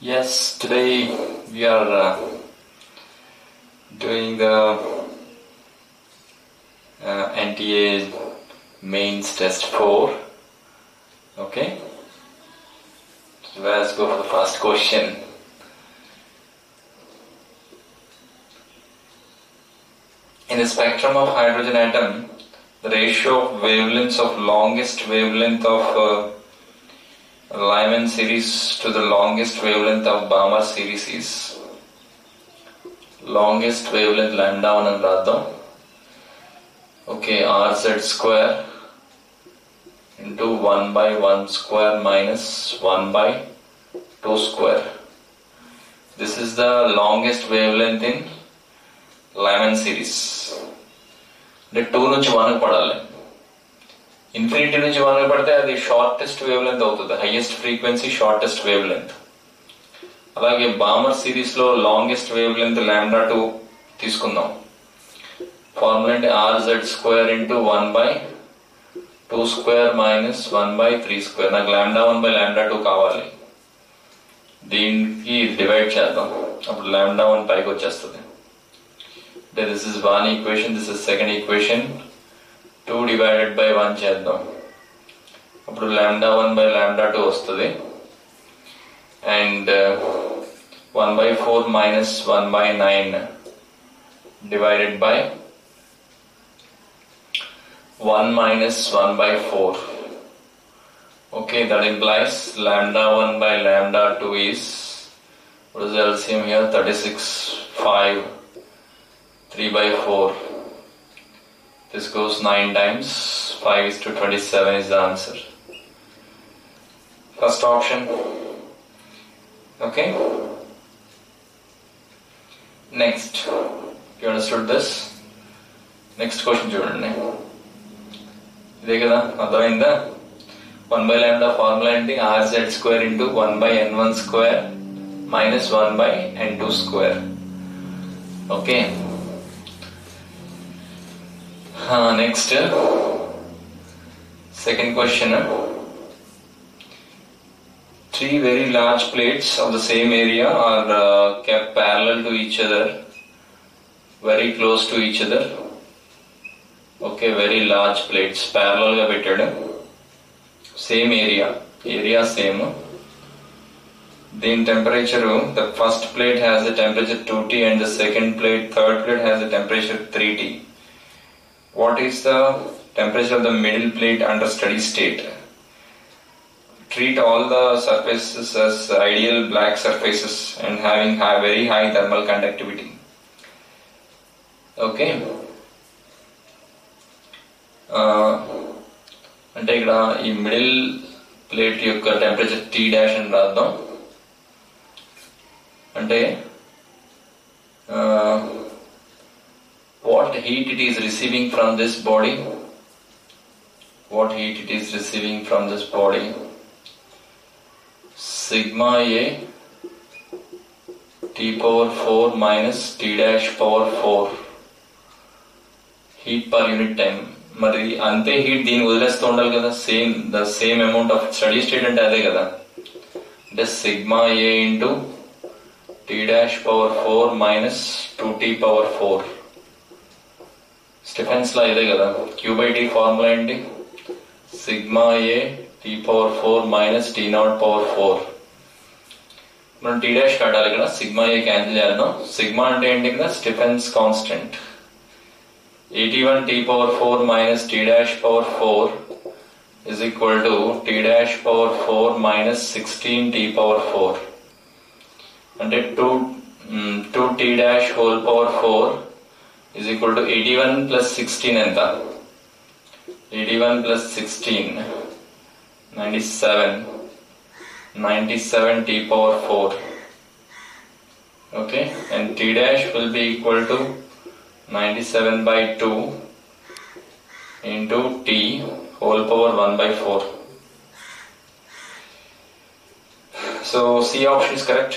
Yes, today we are doing the NTA mains test 4. Okay, so let's go for the first question. In the spectrum of hydrogen atom, the ratio of wavelengths of longest wavelength of Lyman series to the longest wavelength of Balmer series is longest wavelength lambda 1 and radham. Okay, RZ square into 1 by 1 square minus 1 by 2 square. This is the longest wavelength in Lyman series. The 2 నుంచి 1 పడాలి. Infinity నుంచి 1 పడితే అది shortest wavelength అవుతుంది, highest frequency shortest wavelength. అలాగే Balmer series లో longest wavelength lambda 2 తీసుకుందాం. Formula అంటే RZ square into 1 by 2 square minus 1 by 3 square. నాకు లాంబ్డా 1 బై లాంబ్డా 2 కావాలి. దీనికి డివైడ్ చేద్దాం, అప్పుడు లాంబ్డా 1 పైకి వచ్చేస్తుంది. అంటే this is 1 equation, this is second equation. 2 divided by 1 చేద్దాం, అప్పుడు లాంబ్డా 1 by లాంబ్డా 2 వస్తుంది. And 1 by 4 minus 1 by 9 divided by 1 minus 1 by 4. Okay, that implies lambda 1 by lambda 2 is, what is the LCM here? 36, 5, 3 by 4. This goes 9 times, 5 is to 27 is the answer. First option. Okay. Next. You understood this? Next question చూడండి. ఇదే కదా అర్థమైందా? 1 by lambda formula ఏంటి? RZ square into 1 by N1 square minus 1 by N2 square. Okay. Next, second question. 3 very large plates of the same area are kept parallel to each other, very close to each other. Okay, very large plates parallel ga pettadu, same area same. Then temperature, the first plate has the temperature 2T and the second plate, third plate has the temperature 3T. What is the temperature of the middle plate under steady state? Treat all the surfaces as ideal black surfaces and having very high thermal conductivity. Okay. అంటే ఇక్కడ ఈ middle plate యొక్క temperature T dash అని రాద్దాం. అంటే what heat it is receiving from this body? What heat it is receiving from this body? Sigma A T power 4 minus T dash power 4 heat per unit time. మరి అంతే heat దీన్ని వదిలేస్తూ ఉండాలి కదా, same amount of steady state అంటే అదే కదా. అంటే sigma A into T dash power 4 minus 2T power 4. Stefan's law ఇదే కదా. Q by T ఫార్ములా ఏంటి? Sigma A T power 4 minus T naught power 4. మనం T డాష్ కట్టాలి ఇక్కడ, సిగ్మా ఏ క్యాన్సిల్ చేయాలి. సిగ్మా అంటే ఏంటి కదా? Stefan's constant. 81 T power 4 minus T dash power 4 is equal to T dash power 4 minus 16 T power 4. అంటే 2 T dash whole power 4 is equal to 81 plus 16 ఎంత? 81 plus 16 97 T power 4. Okay, and T dash will be equal to 97 by 2 into T whole power 1 by 4. So C option is correct,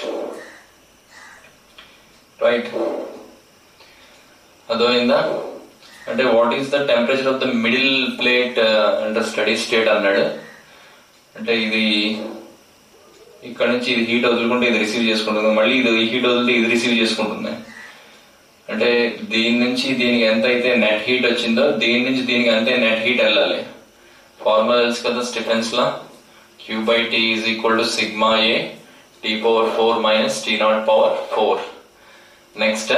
right? అర్థమైందా? అంటే what is the temperature of the middle plate under steady state అన్నాడు. అంటే ఇక్కడ నుంచి ఇది heat వదులుకుంటే ఇది receive చేసుకుంటుంది, మళ్ళీ ఇది హీట్ వదిలితే ఇది రిసీవ్ చేసుకుంటుంది. అంటే దీని నుంచి దీనికి ఎంత అయితే నెట్ హీట్ వచ్చిందో దీని నుంచి దీనికి అంతే నెట్ హీట్ వెళ్ళాలి. ఫార్ములా తెలుసు కదా Stefan's law, Q/T is equal to sigma A T⁴ minus T⁴. Next,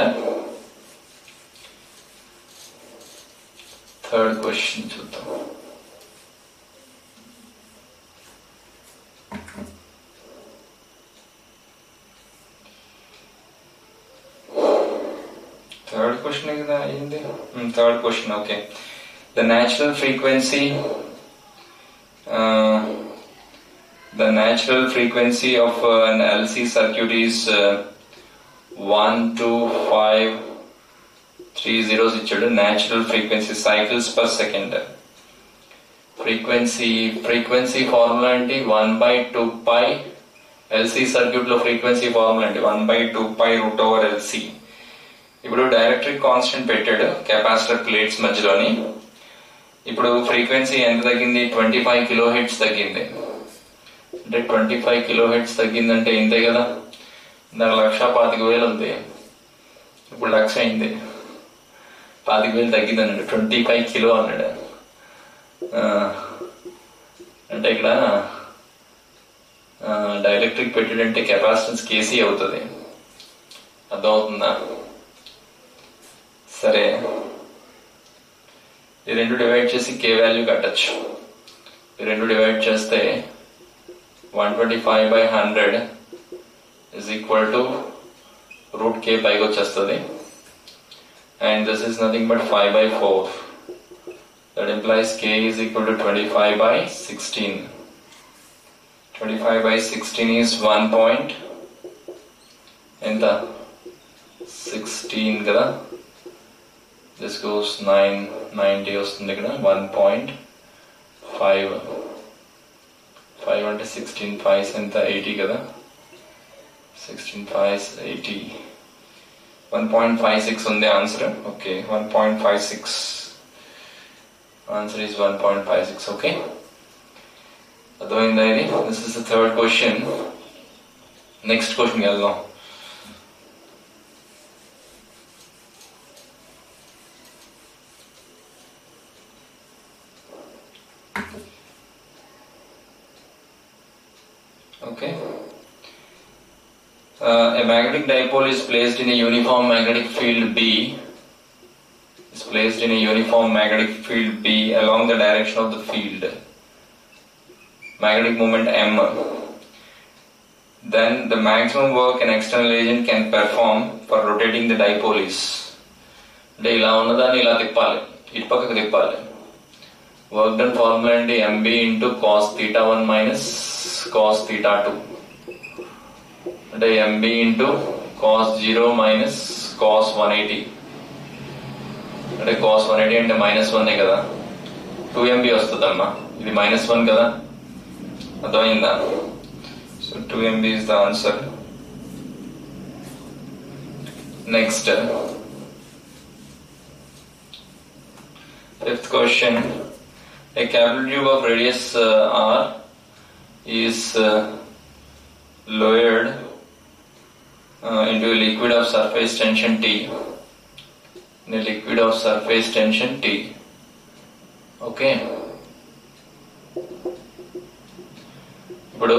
third question చూద్దాం. Third question కదా అయింది. Third question, okay. The natural frequency of an LC circuit is 12530 ఇచ్చాడు. natural frequency cycles per second. frequency formula ఏంటి? 1/2π. LC circuit లో frequency formula ఏంటి? 1/2π√LC. ఇప్పుడు dielectric constant పెట్టాడు capacitor plates మధ్యలోని. ఇప్పుడు ఫ్రీక్వెన్సీ ఎంత తగ్గింది? 25 kHz తగ్గింది. అంటే 25 kHz తగ్గిందంటే ఇంతే కదా, దాని 1,25,000 ఉంది, ఇప్పుడు 1,00,000 అయింది. 25,000 తగ్గింది అన్నాడు, 25 కిలో అన్నాడు. అంటే ఇక్కడ డైఎలక్ట్రిక్ పెట్టాడంటే కెపాసిటెన్స్ కేసీ అవుతుంది. అర్థమవుతుందా? సరే, ఈ రెండు డివైడ్ చేసి కే వాల్యూ కట్టచ్చు. ఈ రెండు డివైడ్ చేస్తే 125/100 is equal to √k పైకి వచ్చేస్తుంది. And this is nothing but 5/4. that implies k is equal to 25/16. 25/16 is 1 point ఎంత 16 కదా. this goes 990 వస్తుంది ఇక్కడ. 1.5 అంటే 16 5 ఎంత 80 కదా. 16 5 80. 1.56 ఉంది answer. Okay, 1.56 answer is 1.56. Okay, అర్థమైందా ఇది? This is the third question. Next question వెళ్దాం. Okay. A magnetic dipole is placed in a uniform magnetic field B. Is placed in a uniform magnetic field B along the direction of the field. Magnetic moment M. Then the maximum work an external agent can perform for rotating the dipole is. అంటే ఇలా ఉన్నదాన్ని ఇలా తిప్పాలి, ఇటు పక్కకు తిప్పాలి. Work done formula అండి MB into cos θ1 minus cos θ2. అంటే MB into cos 0 minus cos 180. అంటే cos 180 అంటే -1 కదా, 2MB వస్తుందమ్మా. ఇది -1 కదా, అర్థమైందా? So 2MB is the answer. Next, fifth question. A capital tube of radius R is lowered into a liquid of surface tension T. In a liquid of surface tension T. Okay. ఇప్పుడు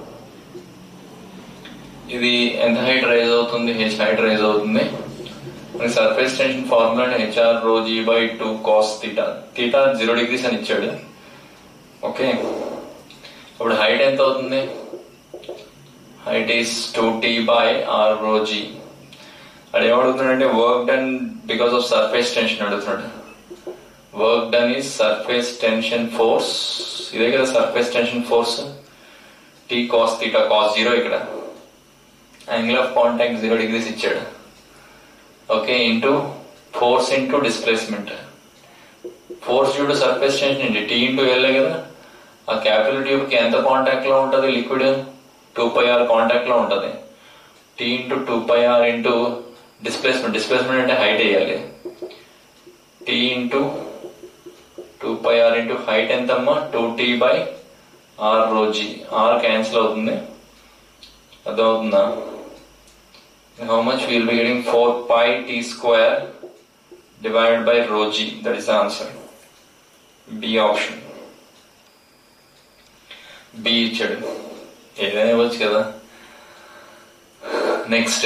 ఇది ఎంత height rise అవుతుంది? h height rise అవుతుంది. మనకి surface tension formula HR ρg/2 cos θ. θ 0 degrees అని ఇచ్చాడు. Okay, అప్పుడు height ఎంత అవుతుంది? Height is 2T/R ρg. అది ఏమడుగుతున్నాడంటే work done because of surface tension అడుగుతున్నాడు. Work done is surface tension force. ఇదే కదా surface tension force. T cos θ, cos 0 ఇక్కడ. యాంగిల్ ఆఫ్ కాంటాక్ట్ 0 degrees ఇచ్చాడు. Okay, into force into displacement. Force due to surface tension ఏంటి? T into L కదా. ఆ capital tube కి ఎంత contact లో ఉంటుంది లిక్విడ్? 2πr కాంటాక్ట్ లో ఉంటుంది. T into 2πr into displacement. Displacement అంటే హైట్ వేయాలి. T into 2πr into height ఎంతమ్మా? 2T/R ρg. R క్యాన్సిల్ అవుతుంది. అదవుతుందా? How much we will be getting? 4 pi t square divided by rho g. That is the answer. B option. B ఇచ్చాడు, ఏదైనా ఇవ్వచ్చు కదా. Next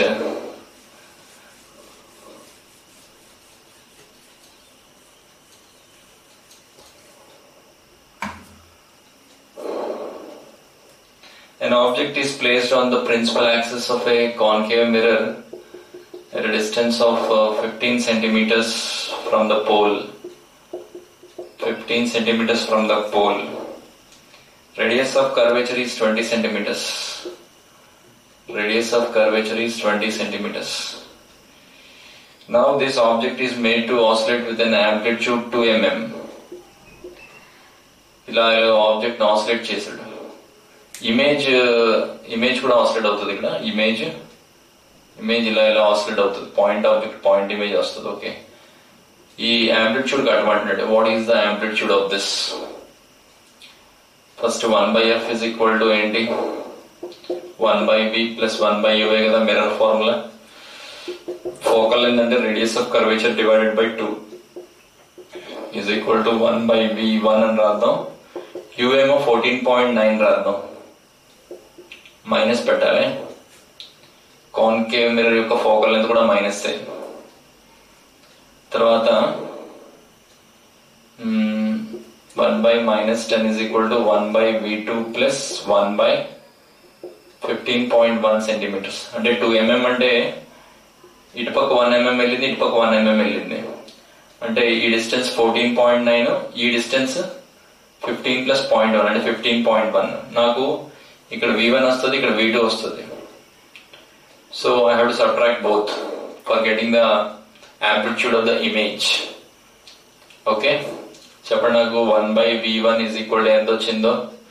an object is placed on the principal axis of a concave mirror at a distance of 15 centimeters from the pole. 15 centimeters from the pole. Radius of curvature is 20 centimeters. Radius of curvature is 20 centimeters. Now this object is made to oscillate with an amplitude 2 mm. ఇలా object oscillate చేశాడు. Image కూడా oscillate అవుతుంది. ఇక్కడ image ఇలా oscillate అవుతుంది. Point object point image వస్తుంది. Okay, ఈ amplitude కట్టమంటున్నాడు. What is the amplitude of this? First 1/f is equal to ఏంటి? 1/b ప్లస్ 1/u కదా మిర్రర్ ఫార్ములా. ఫోకల్ ఏంటంటే radius of curvature divided by 2 is equal to 1/v1 అని రాద్దాం. u ఏమో 14.9 రాద్దాం. మైనస్ పెట్టాలి. కాన్కేవ్ మిర్రర్ యొక్క ఫోకల్ లెంత్ కూడా మైనస్. తర్వాత 1/-10 is equal to 1/v2 plus 1/15.1 centimeters. అంటే 2 mm అంటే ఇటుపక్క 1 mm వెళ్ళింది, ఇటుపక్క 1 mm వెళ్ళింది. అంటే ఈ డిస్టెన్స్ 14.9, ఈ డిస్టెన్స్ 15 ప్లస్ 0.1 అంటే 15.1. నాకు ఇక్కడ v1 వస్తుంది, ఇక్కడ v2 వస్తుంది. So I have to subtract both for getting the amplitude of the image. Okay, చెప్పండి నాకు 1/v1 is equal to ఎంత వచ్చిందో?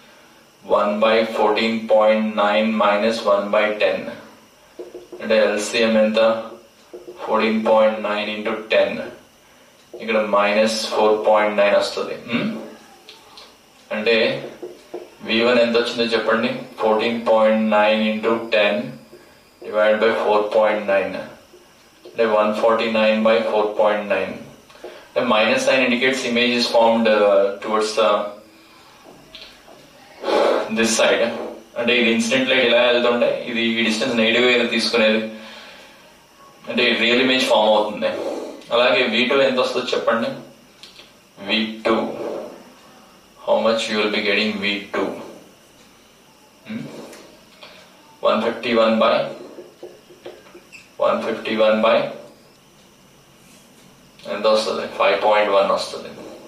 1/14.9 minus 1/10 అంటే LCM ఎంత? 14.9 into 10. ఇక్కడ minus 4.9 వస్తుంది. అంటే v1 ఎంత వచ్చిందో చెప్పండి? 14.9 into 10 divided by 4.9 అంటే 149/4.9. The minus sign indicates image is formed towards this side. అంటే ఇది ఇన్సిడెంట్ లైట్ ఇలా వెళ్తుంటే ఇది ఈ డిస్టెన్స్ నెగిటివ్ గా తీసుకునేది అంటే రియల్ ఇమేజ్ ఫామ్ అవుతుంది. అలాగే v2 ఎంత వస్తుందో చెప్పండి? v2, how much you will be getting? v2 151 by ఎంత వస్తుంది? 5.1 వస్తుంది.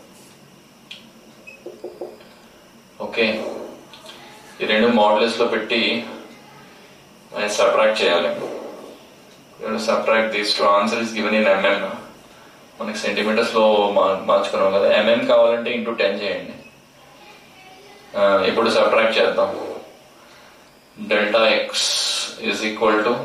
ఓకే, ఈ రెండు మోడల్స్ లో పెట్టి సబ్ట్రాక్ట్ చేయాలి. Subtract these two answer is given in mm. మనకి సెంటీమీటర్స్ లో మార్చుకున్నాం కదా. mm కావాలంటే ఇంటూ 10 చేయండి. ఇప్పుడు సబ్ట్రాక్ట్ చేద్దాం. Delta x is equal to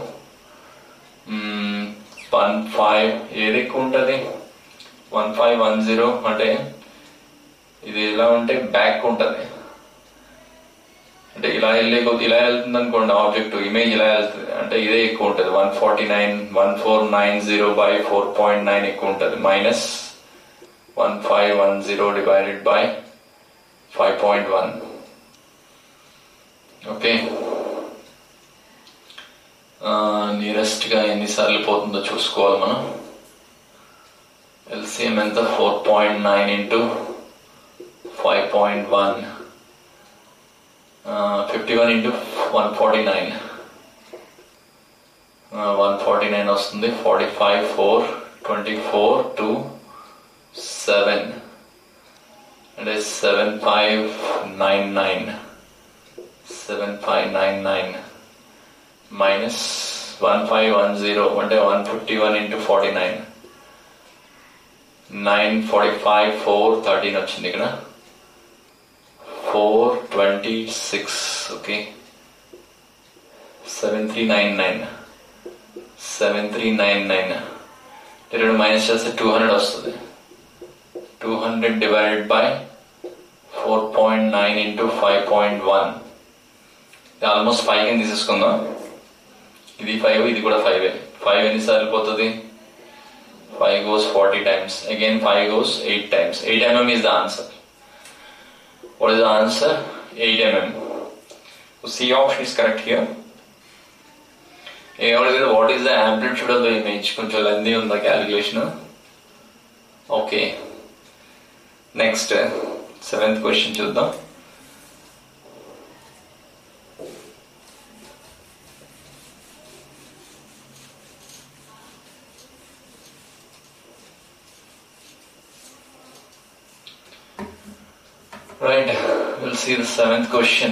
15. ఏది ఎక్కువ ఉంటుంది? 1510 అంటే ఇది ఎలా ఉంటే బ్యాక్ ఉంటుంది. అంటే ఇలా వెళ్తుంది అనుకోండి ఆబ్జెక్ట్, ఇమేజ్ ఇలా వెళ్తుంది అంటే ఇదే ఎక్కువ ఉంటుంది. 1490/4.9 ఎక్కువ ఉంటుంది. Minus 1510 divided by 5.1. Okay, nearest గా ఎన్నిసార్లు పోతుందో చూసుకోవాలి మనం. LCM ఎంత? 4.9 into 5.1 51 into 149 149 వస్తుంది. 45 4 24 2 7 అంటే 7599 మైనస్ 1510 అంటే 151 into 49 945 4 13 వచ్చింది. ఇక్కడ 426. ఓకే, 7399 రెండు మైనస్ చేస్తే 200 వస్తుంది. 200 డివైడెడ్ బై 4.9 into 5.1. ఆల్మోస్ట్ 5 కింద తీసేసుకుందాం. ఇది 5, ఇది కూడా 5. 5 ఎన్నిసార్లు పోతుంది? 5 goes 40 times. Again 5 goes 8 times. 8 mm is the answer. What is the answer? 8 mm. So C option is correct here. What is the amplitude of the image? కొంచెం lengthy ఉంది calculation. Okay. Next, 7th question చూద్దాం. Right, we'll see the 7th question.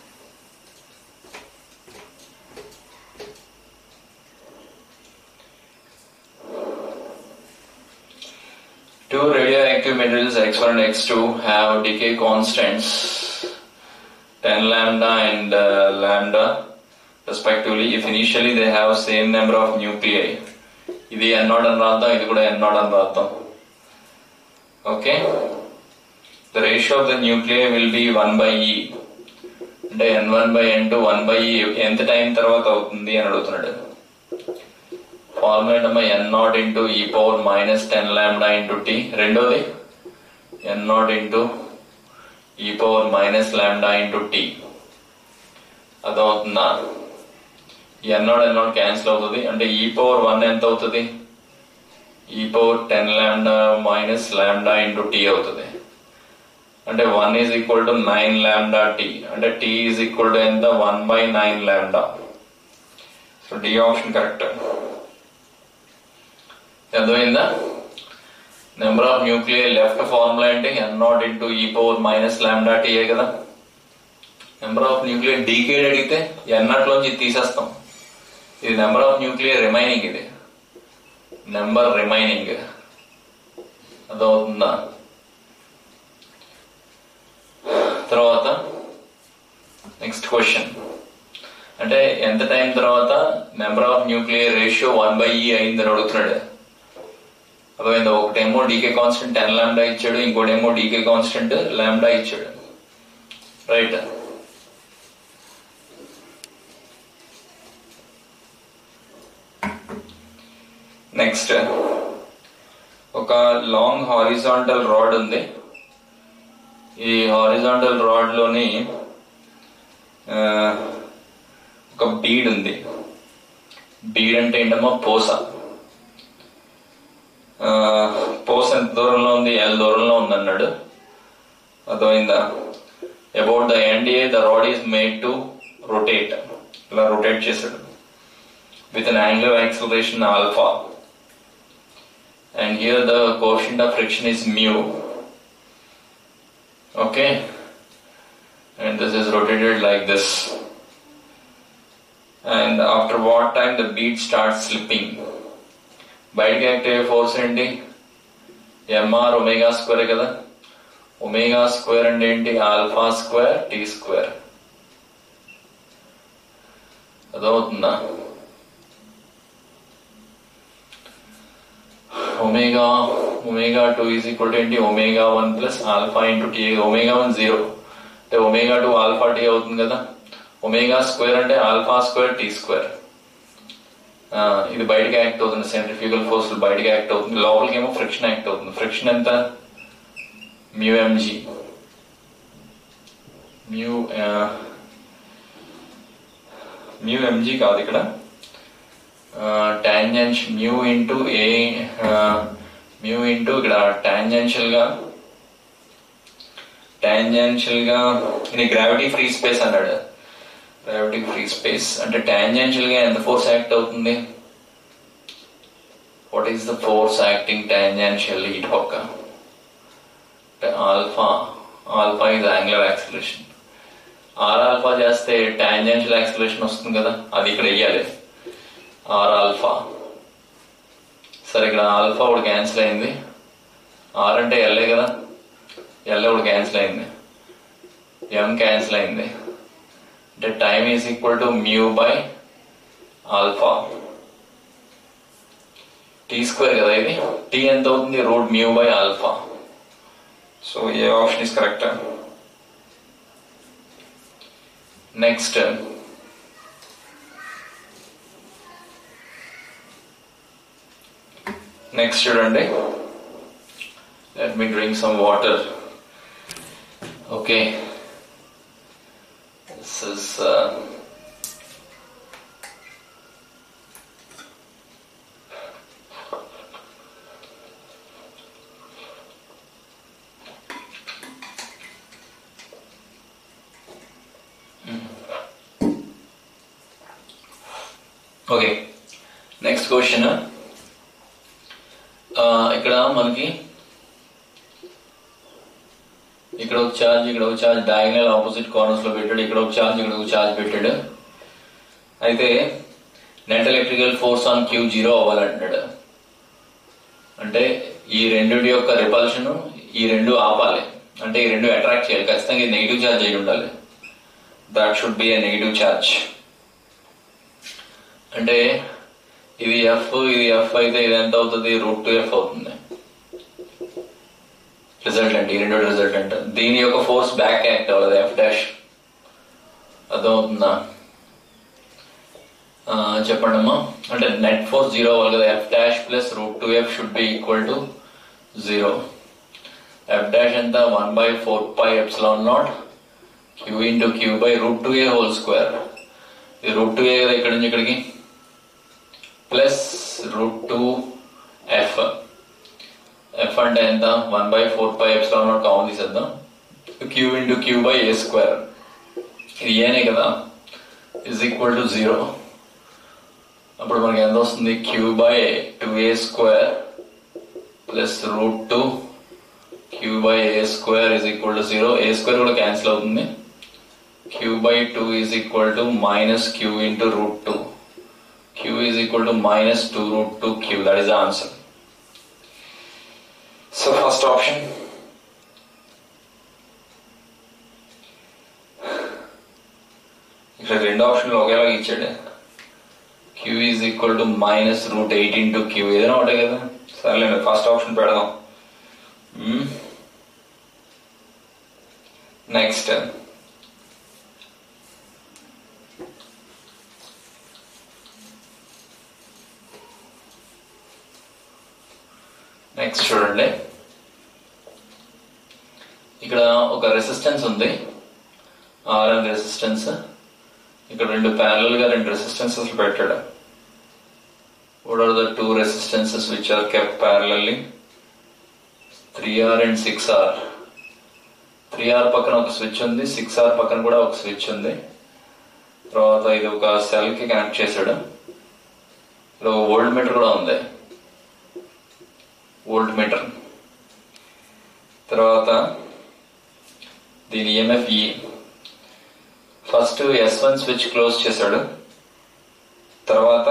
Two radioactive materials X1 and X2 have decay constants 10 lambda and lambda respectively if initially they have same number of nuclei. ఇది n0 అని రాద్దాం, ఇది కూడా n0 అని రాద్దాం. Okay. The ratio of the nuclei will be 1 by E. అంటే n1 by n2 1 by E ఎంత time తర్వాత అవుతుంది అని అడుగుతున్నాడు. ఫార్ములా ఏమో n0 into e power minus 10 lambda into t. రెండోది n0 into e power minus lambda into t. అదవుతుందా? n0 cancel అవుతుంది. అంటే e power 1 ఎంత అవుతుంది? e power 10 lambda minus lambda into t అవుతుంది. అంటే 1 is equal to 9 lambda t. అంటే t is equal to ఎంత? 1 by 9 lambda. So D option correct. అర్థమైందా? Number of nuclear left formula అంటే n0 into e power minus lambda t కదా. Number of nuclear decayed అడిగితే n0 లోంచి తీసేస్తాం. ఇది number of nuclear remaining, ఇది number remaining. అదవుతుందా? తర్వాత నెక్స్ట్ క్వశ్చన్ అంటే ఎంత టైం తర్వాత number of nuclear ratio 1 by E అయిందని అడుగుతున్నాడు. అర్థమైందా? ఒకటేమో డీకే కాన్స్టెంట్ 10 లాంబ్డా ఇచ్చాడు, ఇంకోటేమో డీకే కాన్స్టెంట్ లాంబ్డా ఇచ్చాడు. రైట్. నెక్స్ట్ ఒక లాంగ్ హారిజాంటల్ రాడ్ ఉంది. ఈ హారిజాంటల్ రాడ్ లోని ఒక బీడ్ ఉంది. బీడ్ అంటే ఏంటమ్మా? పూస. పూస ఎంత దూరంలో ఉంది? L దూరంలో ఉంది అన్నాడు. అర్థమైందా? About the NDA the rod is made to rotate. ఇలా రొటేట్ చేశాడు with an angular acceleration alpha. And here the coefficient of friction is mu. Okay, and this is rotated like this, and after what time the bead starts slipping? బయటకి act అయ్యే force ఏంటి? mr omega square కదా. Omega square అంటే ఏంటి? Alpha square T square. అదవుతుందా? omega 2 is equal to ఏంటి? omega 1 plus alpha into t. omega 1 0 అంటే omega 2 alpha t అవుతుంది కదా. omega స్క్వేర్ అంటే ఆల్ఫా స్క్వేర్ టీ స్క్వేర్. ఇది బయటకి యాక్ట్ అవుతుంది, సెంట్రిఫ్యూగల్ ఫోర్స్ బయటకి యాక్ట్ అవుతుంది. లోపలికి ఏమో ఫ్రిక్షన్ యాక్ట్ అవుతుంది. ఫ్రిక్షన్ ఎంత? μmg. μmg కాదు ఇక్కడ, tangential mu into a mu into ఇక్కడ టాంజెన్షియల్ గా ఇది గ్రావిటీ ఫ్రీ స్పేస్ అన్నాడు. గ్రావిటీ ఫ్రీ స్పేస్ అంటే టాంజెన్షియల్ గా ఎంత ఫోర్స్ యాక్ట్ అవుతుంది? What is the force acting tangentially ఇటు పక్క? Alpha. Alpha is angular acceleration. R alpha చేస్తే టాంజెన్షియల్ యాక్సిలరేషన్ వస్తుంది కదా, అది ఇక్కడ వెయ్యాలి. R alpha. సరే, ఇక్కడ ఆల్ఫా ఒకటి క్యాన్సిల్ అయింది. ఆర్ అంటే ఎల్ఏ కదా, ఎల్ఏ ఒకటి క్యాన్సిల్ అయింది, ఎం క్యాన్సిల్ అయింది. అంటే time is equal to mu by alpha. T square కదా ఇది. టీ ఎంత అవుతుంది? Root mu by alpha. So A option is correct. Next next చూడండి, let me drink some water. Okay, this is okay. Next question, ఇక్కడ మనకి ఇక్కడ ఒక ఛార్జ్, ఇక్కడ ఒక ఛార్జ్ డయాగనల్ ఆపోజిట్ కార్నర్స్ లో పెట్టాడు. ఇక్కడ ఒక ఛార్జ్, ఇక్కడ ఒక ఛార్జ్ పెట్టాడు. అయితే net electrical force on Q 0 అవ్వాలంటున్నాడు. అంటే ఈ రెండింటి యొక్క రిపల్షన్, ఈ రెండు ఆపాలి, అంటే ఈ రెండు అట్రాక్ట్ చేయాలి. ఖచ్చితంగా ఇది నెగిటివ్ ఛార్జ్ అయి ఉండాలి. That should be a negative charge. అంటే ఇది ఎఫ్, ఇది ఎఫ్ అయితే ఇది ఎంత అవుతుంది? √2f అవుతుంది రిజల్టెంట్. ఈ రెండు రిజల్టెంట్. దీని యొక్క ఫోర్స్ బ్యాక్ యాక్ట్ అవ్వదు, F'. అర్థమవుతుందా? చెప్పండి అమ్మా. అంటే నెట్ ఫోర్స్ 0 అవ్వాలి కదా. F' plus √2f should be equal to 0. F' ఎంత? 1/4πε0 q into q by √2a whole square. ఇది √2a కదా ఇక్కడ నుంచి ఇక్కడికి, ప్లస్ √2f. ఎఫ్ అంటే ఎంత? 1/4πε0 కామన్ తీసేద్దాం. q into q by a square. ఇది ఏనే కదా, ఇజ్ ఈక్వల్ టు 0. అప్పుడు మనకి ఎంత వస్తుంది? q by 2a square plus √2 q by a square is equal to 0. a square కూడా క్యాన్సిల్ అవుతుంది. q by 2 is equal to minus q into √2. q is equal to minus 2√2q. That is the answer. So first option. ఇక్కడ రెండు ఆప్షన్లు ఒకేలాగా ఇచ్చాడు. q is equal to minus √8 into q. ఏదైనా ఒకటే కదా. సరేలేండి, ఫస్ట్ ఆప్షన్ పెడదాం. నెక్స్ట్ చూడండి, ఇక్కడ ఒక రెసిస్టెన్స్ ఉంది, RN రెసిస్టెన్స్. ఇక్కడ రెండు ప్యారలల్ గా రెండు రెసిస్టెన్సెస్ పెట్టాడు. What are the two resistances which are kept parallelly? 3R and 6R. 3R పక్కన ఒక స్విచ్ ఉంది, 6R పక్కన కూడా ఒక స్విచ్ ఉంది. తర్వాత ఇది ఒక సెల్ కి కనెక్ట్ చేశాడు. ఇక్కడ ఒక వోల్ట్ మీటర్ కూడా ఉంది, వోల్ట్ మీటర్. తర్వాత దీని EMF E. First S1 switch close చేశాడు, తర్వాత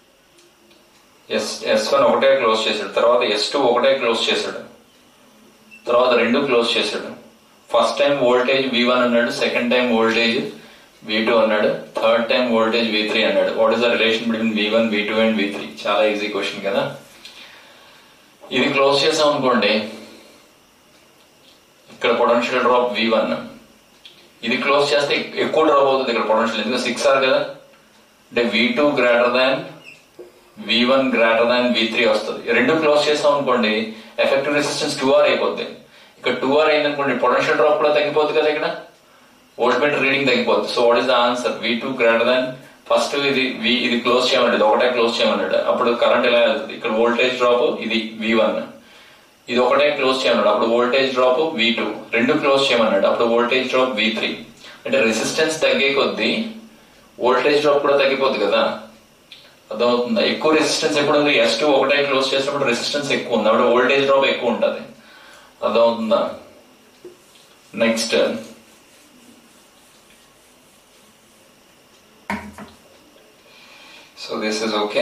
S1 ఒకటే క్లోజ్ చేశాడు, తర్వాత S2 ఒకటే క్లోజ్ చేశాడు, తర్వాత రెండు క్లోజ్ చేశాడు. ఫస్ట్ టైం వోల్టేజ్ V1 అన్నాడు, సెకండ్ టైం వోల్టేజ్ V2 అన్నాడు, థర్డ్ టైం వోల్టేజ్ V3 అన్నాడు. What is the relation between V1, V2 and V3? చాలా ఈజీ క్వశ్చన్ కదా. ఇది క్లోజ్ చేసాం అనుకోండి, ఇక్కడ పొటెన్షియల్ డ్రాప్ V1. ఇది క్లోజ్ చేస్తే ఎక్కువ డ్రాప్ అవుతుంది ఇక్కడ పొటెన్షియల్, ఎందుకంటే 6R కదా. అంటే V2 గ్రేటర్ దాన్ V1 గ్రేటర్ దాన్ V3 వస్తుంది. రెండు క్లోజ్ చేసాం అనుకోండి, ఎఫెక్టివ్ రెసిస్టెన్స్ 2R అయిపోద్ది. ఇక్కడ 2R అయిందనుకోండి, పొటెన్షియల్ డ్రాప్ కూడా తగ్గిపోతుంది కదా, ఇక్కడ వోల్ట్ మీటర్ రీడింగ్ తగ్గిపోతుంది. So what is the answer? V2 greater than, first ఇది క్లోజ్ చేయమన్నాడు, ఇది ఒకటే క్లోజ్ చేయమన్నాడు. అప్పుడు కరెంట్ ఎలా వెళ్తుంది? ఇక్కడ వోల్టేజ్ డ్రాప్ ఇది V1, ఇది ఒకటే క్లోజ్ చేయమన్నాడు, అప్పుడు వోల్టేజ్ డ్రాప్ V2. రెండు క్లోజ్ చేయమన్నాడు, అప్పుడు వోల్టేజ్ డ్రాప్ V3. అంటే రెసిస్టెన్స్ తగ్గే కొద్దీ వోల్టేజ్ డ్రాప్ కూడా తగ్గిపోతుంది కదా. అర్థమవుతుందా? ఎక్కువ రెసిస్టెన్స్ ఎప్పుడు ఉంది? S2 ఒకటే క్లోజ్ చేసినప్పుడు రెసిస్టెన్స్ ఎక్కువ ఉంది, అప్పుడు వోల్టేజ్ డ్రాప్ ఎక్కువ ఉంటుంది. అర్థమవుతుందా? Next so this is okay.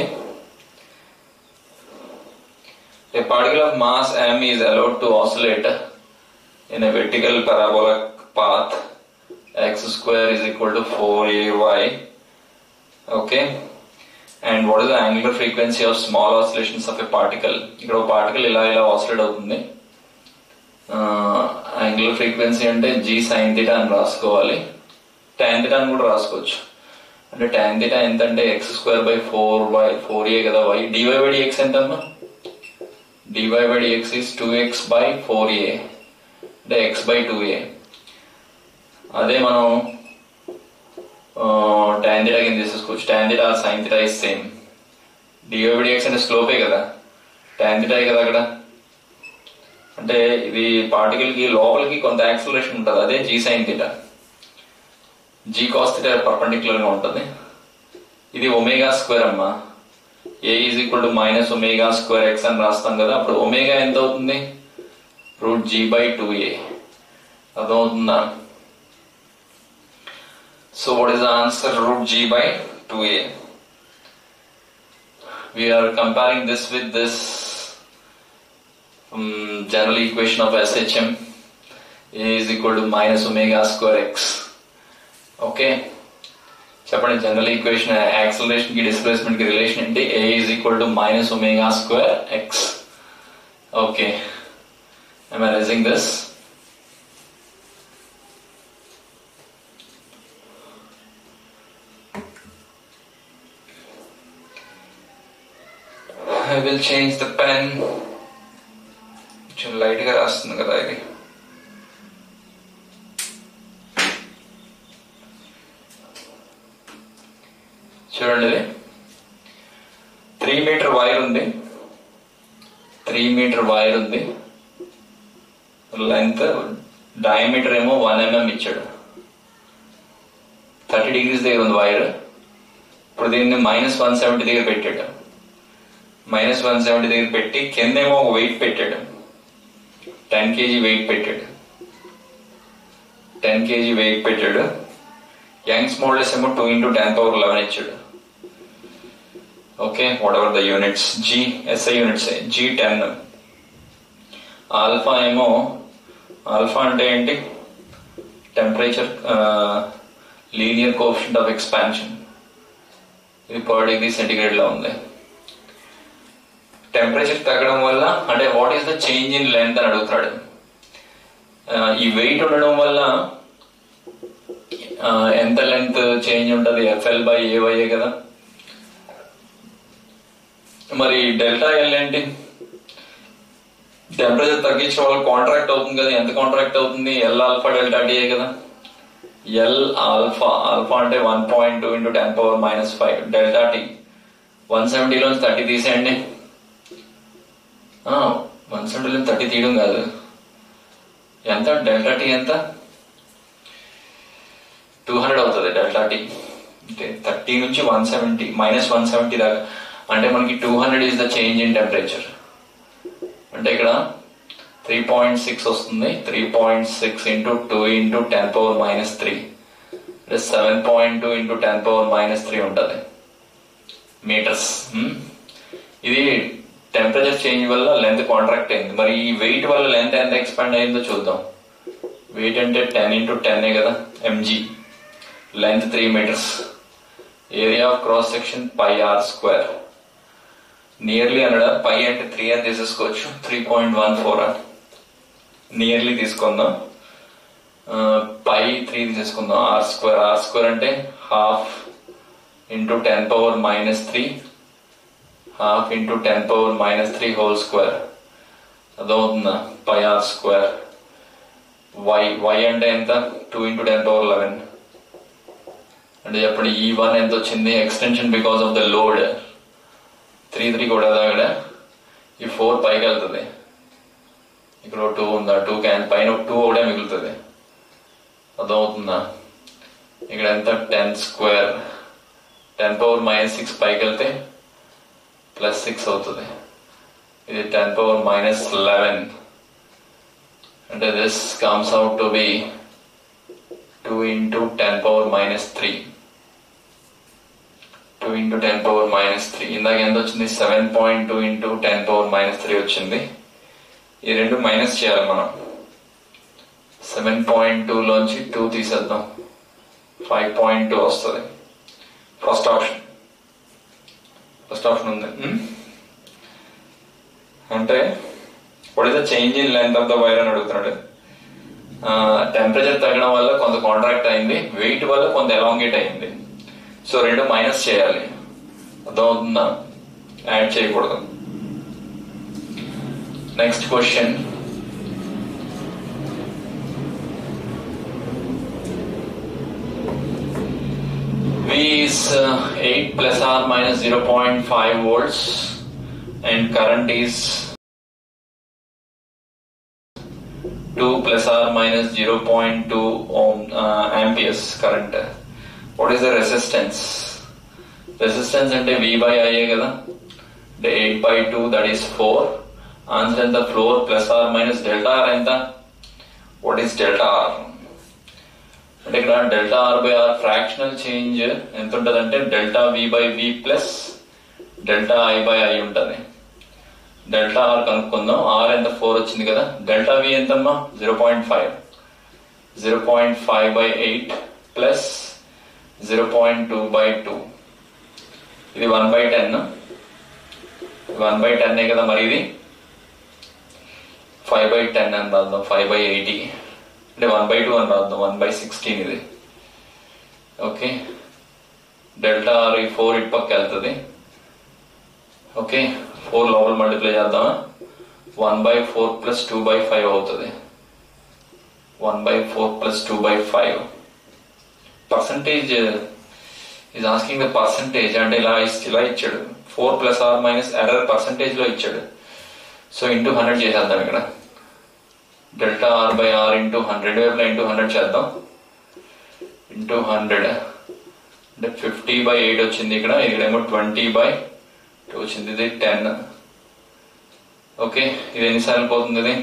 A particle of mass m is allowed to oscillate in a vertical parabolic path. X square is equal to 4ay. Okay. And what is the angular frequency of small oscillations of a particle? ఇక్కడ ఒక particle ఇలా oscillate అవుతుంది. Angular frequency అంటే g sin theta అని రాసుకోవాలి, tan theta అని కూడా రాసుకోవచ్చు. అంటే tan theta ఎంత అంటే x² by 4a కదా. y dy by dx ఎంత అమ్మా? dy by dx is 2x by 4a అంటే x by 2a. అదే మనం tan theta కింద తీసేసుకోవచ్చు. tan theta or sin theta is same. dy by dx అంటే స్లోపే కదా, tan theta కదా అక్కడ. అంటే ఇది పార్టికల్ కి లోపలికి కొంత యాక్సిలరేషన్ ఉంటుంది, అదే g sin theta. g cos theta perpendicular గా ఉంటుంది. ఇది ఒమేగా స్క్వేర్ అమ్మా. a is equal to minus omega square x అని రాస్తాం కదా, అప్పుడు ఒమేగా ఎంత అవుతుంది? Root g by 2a. అర్థమవుతుందా? So what is the answer? Root g by 2a. We are comparing this with this general equation of SHM. A is equal to minus omega square x. Okay. చెప్పండి, general equation acceleration కి displacement కి relation ఏంటి? A is equal to minus omega square x. Okay. Am I raising this? I will change the pen. కొంచెం light గా రాస్తుంది కదా ఇది. చూడండి, 3 మీటర్ వైర్ ఉంది, 3 మీటర్ వైర్ ఉంది. లెంత్ డయామీటర్ ఏమో 1 mm ఇచ్చాడు. 30 degrees దగ్గర ఉంది వైర్. ఇప్పుడు దీన్ని -170 దగ్గర పెట్టాడు. -170 దగ్గర పెట్టి కిందేమో ఒక వెయిట్ పెట్టాడు, 10 kg వెయిట్ పెట్టాడు. 10 kg వెయిట్ పెట్టాడు. యంగ్స్ మోడ్యులస్ ఏమో 2 × 10⁻11 ఇచ్చాడు. Okay, whatever the units, G SI units, G10. Alpha ఏమో, ఆల్ఫా అంటే ఏంటి? Temperature linear coefficient of expansion. ఇది per°C లో ఉంది. టెంపరేచర్ తగ్గడం వల్ల అంటే what is the change in length అని అడుగుతాడు. ఈ వెయిట్ ఉండడం వల్ల ఎంత లెంత్ చేంజ్ ఉంటుంది? FL by AY కదా. మరి డెల్టా ఎల్ ఏంటి? టెంపరేచర్ తగ్గించడం వల్ల కాంట్రాక్ట్ అవుతుంది కదా. ఎంత కాంట్రాక్ట్ అవుతుంది? L ఆల్ఫా డెల్టా టీ కదా. L ఆల్ఫా, ఆల్ఫా అంటే 1.2 × 10⁻⁵. డెల్టా టీ 170 లోంచి 30 తీసేయండి. 170 లోంచి 30 తీయడం కాదు, ఎంత? డెల్టా టీ ఎంత? 200 అవుతుంది డెల్టా టీ. అంటే 30 నుంచి 170 -170 దాకా అంటే మనకి 200 is the change in temperature. అంటే ఇక్కడ 3.6 వస్తుంది. 3.6 × 2 × 10⁻³ అంటే 7.2 × 10⁻³ ఉంటుంది మీటర్స్. ఇది టెంపరేచర్ చేంజ్ వల్ల లెంత్ కాంట్రాక్ట్ అయింది. మరి ఈ వెయిట్ వల్ల లెంత్ ఎంత ఎక్స్పాండ్ అయిందో చూద్దాం. వెయిట్ అంటే 10 × 10 కదా, mg. లెంత్ 3 మీటర్స్. Area of cross section πr². Nearly అనడా పై అంటే 3 అని తీసేసుకోవచ్చు. 3.14 నియర్లీ తీసుకుందాం. పై 3 తీసేసుకుందాం. r² అంటే ½ × 10⁻³ ½ × 10⁻³ హోల్ స్క్వేర్. అదవుతుందా? πr². y అంటే ఎంత? 2 × 10⁻11 అంటే చెప్పండి. E1 ఎంత వచ్చింది? Extension because of the load. 3 కూడా అక్కడ. ఈ 4 పైకి వెళ్తుంది. ఇక్కడ 2 ఉందా? 2 క్యాన్ పైన 2 ఒకటే మిగులుతుంది. అదవుతుందా? ఇక్కడ ఎంత? 10² 10⁻⁶ పైకి వెళ్తే +6 అవుతుంది. ఇది 10⁻11 అంటే this comes out to be 2 × 10⁻³ 2 × 10⁻³ ఇందాక ఎంత వచ్చింది? 7.2 × 10⁻³ వచ్చింది. ఈ రెండు మైనస్ చేయాలి మనం. 7.2 లోంచి 2 తీసేద్దాం, 5.2 వస్తుంది. ఫస్ట్ ఆప్షన్ ఉంది. అంటే what is the change in length of the wire అని అడుగుతున్నాడు. టెంపరేచర్ తగ్గడం వల్ల కొంత కాంట్రాక్ట్ అయింది, వెయిట్ వల్ల కొంత ఎలాంగేట్ అయింది. సో రెండు మైనస్ చేయాలి. అర్థమవుతుందా? యాడ్ చేయకూడదు. Next question. V is 8 plus or minus 0.5 volts and current is 2 plus or minus 0.2 ohm amperes current. What is the resistance? Resistance ante V by I kada. The 8 by 2, that is 4. Answer in the floor plus or minus delta R enta. What is delta R? అంటే ఇక్కడ delta R by R fractional change ఎంత ఉంటుంది అంటే delta V by V plus delta I by I ఉంటుంది. Delta R కనుక్కుందాం. R ఎంత 4 వచ్చింది కదా. డెల్టా వి ఎంతమ్మా 0.5. 0.5 by 8 ప్లస్ 0.2 by 2. ఇది 1/10. 1/10 కదా. మరి ఇది 5/10 అని రాద్దాం. 5/80 అంటే 1/2 అని రాద్దాం. 1/16 ఇది. ఓకే. డెల్టా ఆర్ ఈ 4 ఇటు పక్క వెళ్తుంది. ఓకే. 4 లోపల మల్టిప్లై చేద్దామా. 1/4 ప్లస్ 2/5 అవుతుంది. 1/4 plus 2/5. Percentage is asking the percentage. అంటే ఇలా ఇచ్చాడు. 4 plus or minus error percentage లో ఇచ్చాడు. సో ఇంటూ 100 చేసేద్దాం. ఇక్కడ delta R by R into 100 వైపులో ఇంటూ 100 చేద్దాం. ఇంటూ 100 అంటే 50/8 వచ్చింది ఇక్కడ. ఇక్కడేమో 20/2 వచ్చింది. ఇది 10. ఓకే. ఇది ఎన్నిసార్లు పోతుంది? ఇది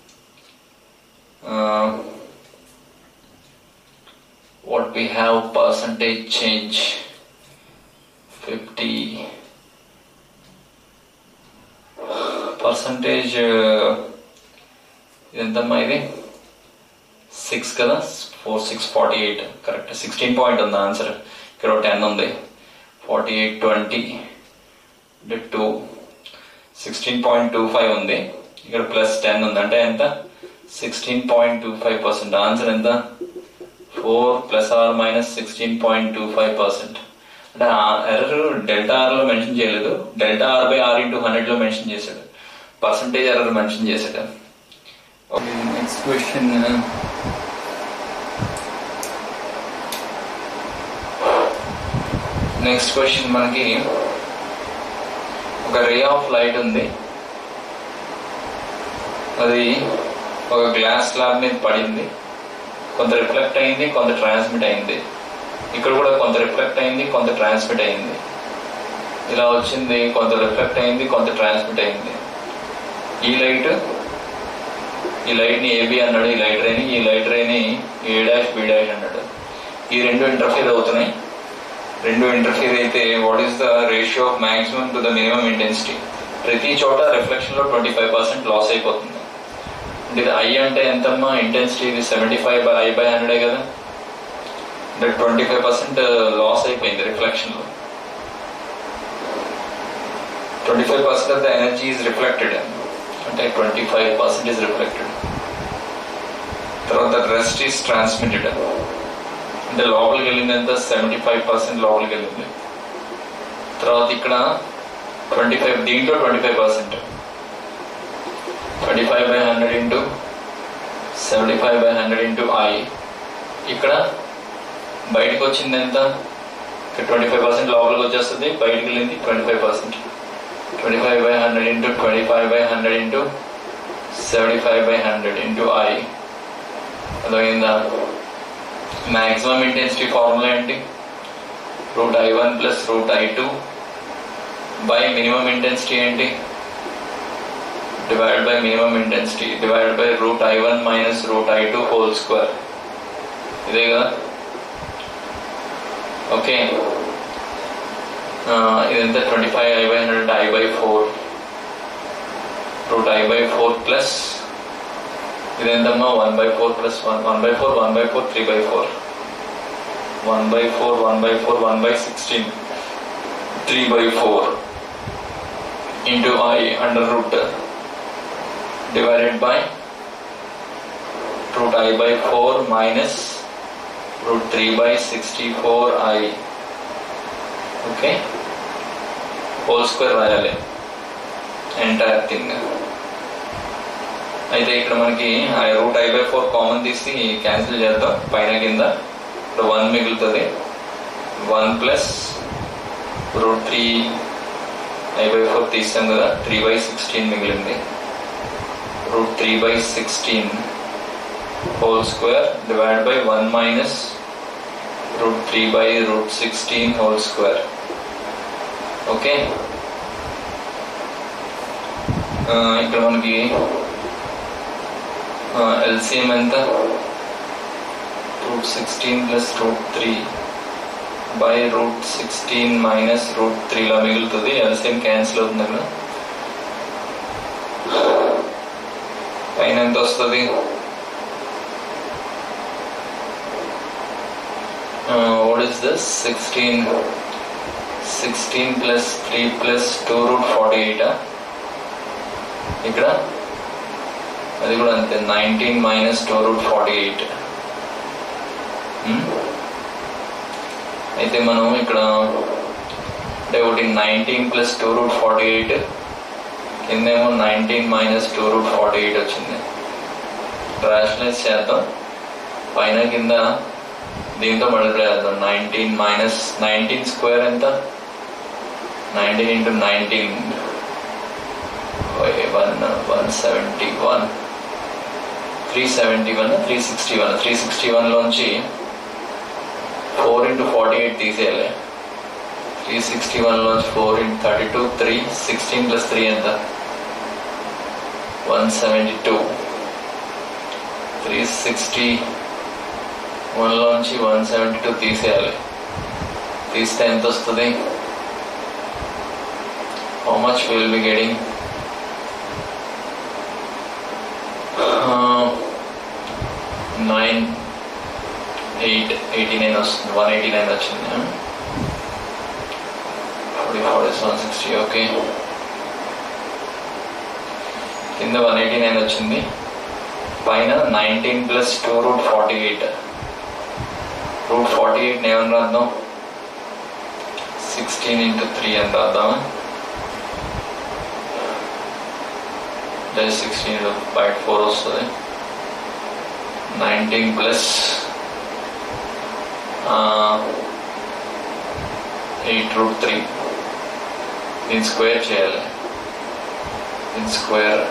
what we have percentage change 50 percentage. ఎంతమ్మా ఇది 6 కదా. 4 6 48 కరెక్ట్. 16 పాయింట్ ఉంది ఆన్సర్. ఇక్కడ 10 ఉంది. 48 20 అంటే 2 16.25 ఉంది. ఇక్కడ ప్లస్ 10 ఉంది. అంటే ఎంత 16.25%. ఆన్సర్ ఎంత 4 ప్లస్ ఆర్ మైనస్ 16.25%. అంటే ఎర్రర్ డెల్టా ఆర్ లో మెన్షన్ చేయలేదు. Delta R by R into 100 లో మెన్షన్ చేశాడు. పర్సంటేజ్ ఎర్రర్ మెన్షన్ చేశాడు. Okay, next question. Next question మనకి ఒక రే ఆఫ్ లైట్ ఉంది. అది ఒక గ్లాస్ స్లాబ్ మీద పడింది. కొంత రిఫ్లెక్ట్ అయింది, కొంత ట్రాన్స్మిట్ అయింది. ఇక్కడ కూడా కొంత రిఫ్లెక్ట్ అయింది, కొంత ట్రాన్స్మిట్ అయింది. ఇలా వచ్చింది. కొంత రిఫ్లెక్ట్ అయింది, కొంత ట్రాన్స్మిట్ అయింది. ఈ లైట్ ని ఏబి అన్నాడు. ఈ లైట్ రేని ఏ డాష్ బి డాష్ అన్నాడు. ఈ రెండు ఇంటర్ఫియర్ అవుతున్నాయి. రెండు ఇంటర్ఫియర్ అయితే what is the ratio of maximum to the minimum intensity? ప్రతి చోట రిఫ్లెక్షన్ లో 25% లాస్ అయిపోతుంది. అంటే ఇది ఐ అంటే ఎంతమ్మా ఇంటెన్సిటీ? ఇది 75/I/100 కదా. అంటే 25% లాస్ అయిపోయింది రిఫ్లెక్షన్ లో. 25% of the energy is reflected. అంటే 25% ఈజ్ రిఫ్లెక్టెడ్. తర్వాత రెస్ట్ ఈజ్ ట్రాన్స్మిటెడ్. అంటే లోపలికి వెళ్ళింది ఎంత 75% లోపలికి వెళ్ళింది. తర్వాత ఇక్కడ 25 దీంట్లో 25% 25/100 ఇంటూ 75/100 ఇంటూ ఐ. ఇక్కడ బయటకు వచ్చింది ఎంత? 25% లోపలికి వచ్చేస్తుంది. బయటకు వెళ్ళింది 25%. 25/100 ఇంటూ 25/100 ఇంటూ 75/100 ఇంటూ ఐ. అదైందా? మాక్సిమం ఇంటెన్సిటీ ఫార్ములా ఏంటి? √I1 plus √I2 by minimum intensity ఏంటి? Divide by minimum intensity divide by √I1 minus √I2 whole square. ఇదే కదా. ఓకే. ఇదంతా 25I/100 అంటే I/4 √I/4 ప్లస్ ఇదేంతమ్మా 1/4 plus 1/4 1/4 3/4 1/4 1/4 1/16 3/4 into I under root divided by √I/4 minus √3/64I. Okay, whole square రాయాలి entire thing. అయితే ఇక్కడ మనకి route I/4 common తీసి క్యాన్సిల్ చేద్దాం. పైన కింద ఇక్కడ 1 మిగులుతుంది. 1 ప్లస్ రూట్ 3 I/4 తీసాం కదా, 3/16 మిగిలింది. Root 3/16 whole square divide by 1 minus root 3/16 whole square. Okay, ఇక్కడ మనకి ఎల్సిఎం ఎంత? Root 16 plus root 3 by root 16 minus root 3 లా మిగులుతుంది. ఎల్సిఎం క్యాన్సిల్ అవుతుంది అక్కడ. పైన ఎంత వస్తుంది? What is this? 16 plus 3 plus 2 root 48. ఇక్కడ అది కూడా అంతే, 19 మైనస్ 2 రూట్ 48. అయితే మనం ఇక్కడ అంటే ఒకటి 19 ప్లస్ 2 రూట్ 48, కిందేమో 19 మైనస్ 2 రూట్ 48 వచ్చింది. రేషనలైజ్ చేద్దాం. పైన కింద దీంతో మల్టిప్లై చేద్దాం. 19 మైనస్ 19 స్క్వేర్ ఎంత? 19 ఇంటూ 19 171, 371, 361 లోంచి 4 ఇంటూ 48 తీసేయాలి. 361 లోంచి 4 ఇంటూ 32, 3 16 ప్లస్ 3 ఎంత? 172. 361 లోంచి 172 తీసేయాలి. తీస్తే ఎంత వస్తుంది? How much will be getting? 89 వస్తుంది. 189 వచ్చింది. 44 is 160. ఓకే, కింద 189 వచ్చింది. పైన 19 ప్లస్ 2 రూట్ 48. రూట్ 48 ఏమని రాద్దాం? 16 ఇంటూ 3 అని రాద్దాం. 16 బయట 4 వస్తుంది. 19 ప్లస్ 8 రూట్ 3. దీని స్క్వేర్ చేయాలి. దీని స్క్వేర్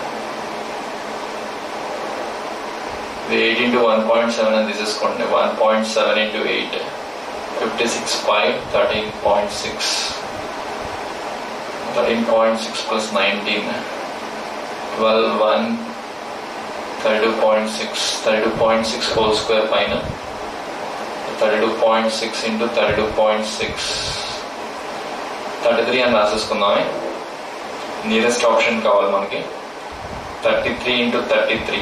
8 ఇంటూ 1.7 అని తీసేసుకోండి. 1.7 ఇంటూ 8 56, 5 13.6. 13.6 ప్లస్ 19 12, 1 32.6. 32.6 హోల్ స్క్వేర్ పైన 32.6 ఇంటూ 32.6 33 అని రాసేసుకుందామే. నియరెస్ట్ ఆప్షన్ కావాలి మనకి. 33 ఇంటూ 33.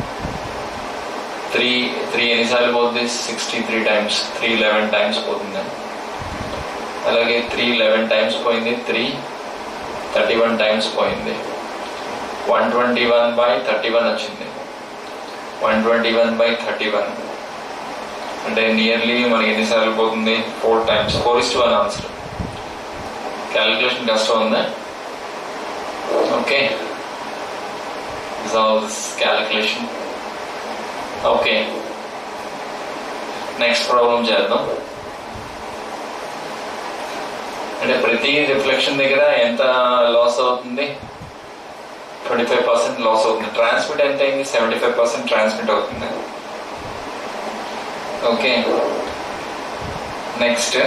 3 ఎన్నిసార్లు పోతుంది? 63 టైమ్స్. 311 టైమ్స్ పోతుంది. అలాగే 311 టైమ్స్ పోయింది. 31 టైమ్స్ పోయింది. 121/31 వచ్చింది. 121/31 అంటే నియర్లీ మనకి ఎన్నిసార్లు పోతుంది? 4 టైమ్స్. 4:1 ఆన్సర్. క్యాలిక్యులేషన్ కష్టం ఉందా? Okay, solve this calculation. Okay, next problem చేద్దాం. అంటే ప్రతి రిఫ్లెక్షన్ దగ్గర ఎంత లాస్ అవుతుంది? 25% లాస్ అవుతుంది. ట్రాన్స్మిట్ ఎంత అయింది? 75% ట్రాన్స్మిట్ అవుతుంది. Okay, next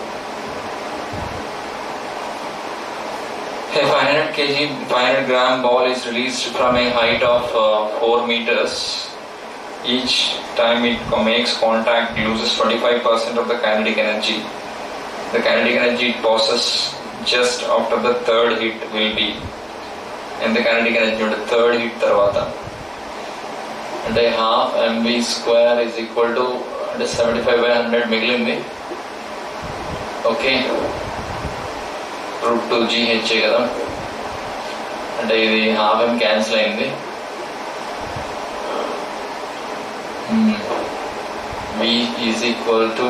a 500 gram ball is released from a height of 4 meters. Each time it makes contact, it loses 25% of the kinetic energy. The kinetic energy it possesses just after the third hit will be. And the kinetic energy on the third hit tarvata. And a half mv square is equal to 75/100 మిగిలింది. Okay, route 2 GH కదా. అంటే ఇది half M cancel అయింది. V is equal to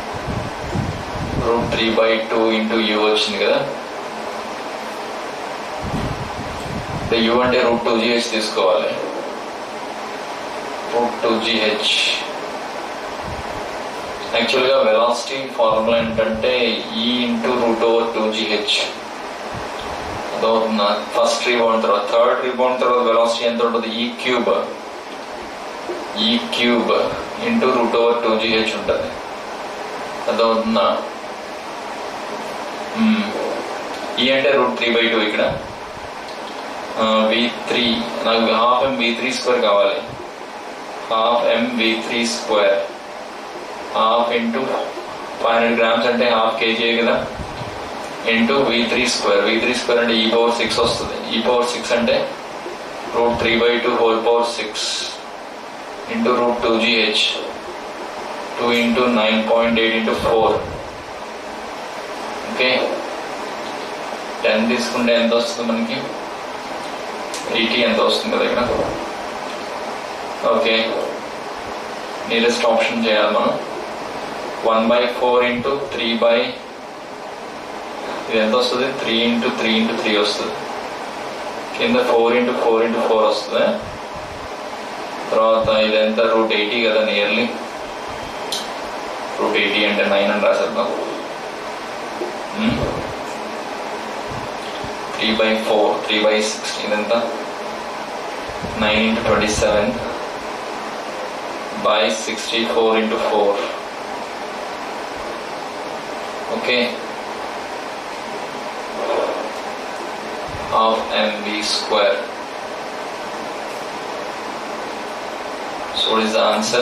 root 3/2 into U వచ్చింది కదా. అంటే U అంటే route 2 GH తీసుకోవాలి. root 2gh. యాక్చువల్గా వెలాసిటీ ఫార్ములా ఏంటంటే E into root over 2gh. అదవుతుందా? ఫస్ట్ రీబౌండ్ తర్వాత థర్డ్ రీబౌండ్ తర్వాత వెలాసిటీ ఎంత ఉంటుంది? ఈ cube into root over 2gh ఉంటుంది. అదవుతుందా? ఈ అంటే రూట్ 3/2 ఇక్కడ v3 నాకు హాఫ్ m v3 స్క్వేర్ కావాలి. Half m v3 square half into 500 grams అంటే హాఫ్ కేజీ కదా, into v3 square. v3 square అంటే e⁻6 వస్తుంది. e⁻6 అంటే root 3/2 whole power 6 into root 2gh 2 into 9.8 into 4. Okay, 10 తీసుకుంటే ఎంత వస్తుంది మనకి? 80 ఎంత వస్తుంది కదా ఇక్కడ. ఓకే, నియరెస్ట్ ఆప్షన్ చేయాలి మనం. 1/4 ఇంటూ 3 ఇది ఎంత వస్తుంది? 3 ఇంటూ 3 ఇంటూ 3 వస్తుంది. కింద 4 ఇంటూ 4 ఇంటూ 4 వస్తుంది. తర్వాత ఇది ఎంత? రూట్ 80 కదా, నియర్లీ రూట్ 80 అంటే 9 అని రాసేద్దాం. 3/4 3/6 ఇదంత 9 ఇంటూ 27 by 64 into 4. Okay, half mv square. So what is the answer?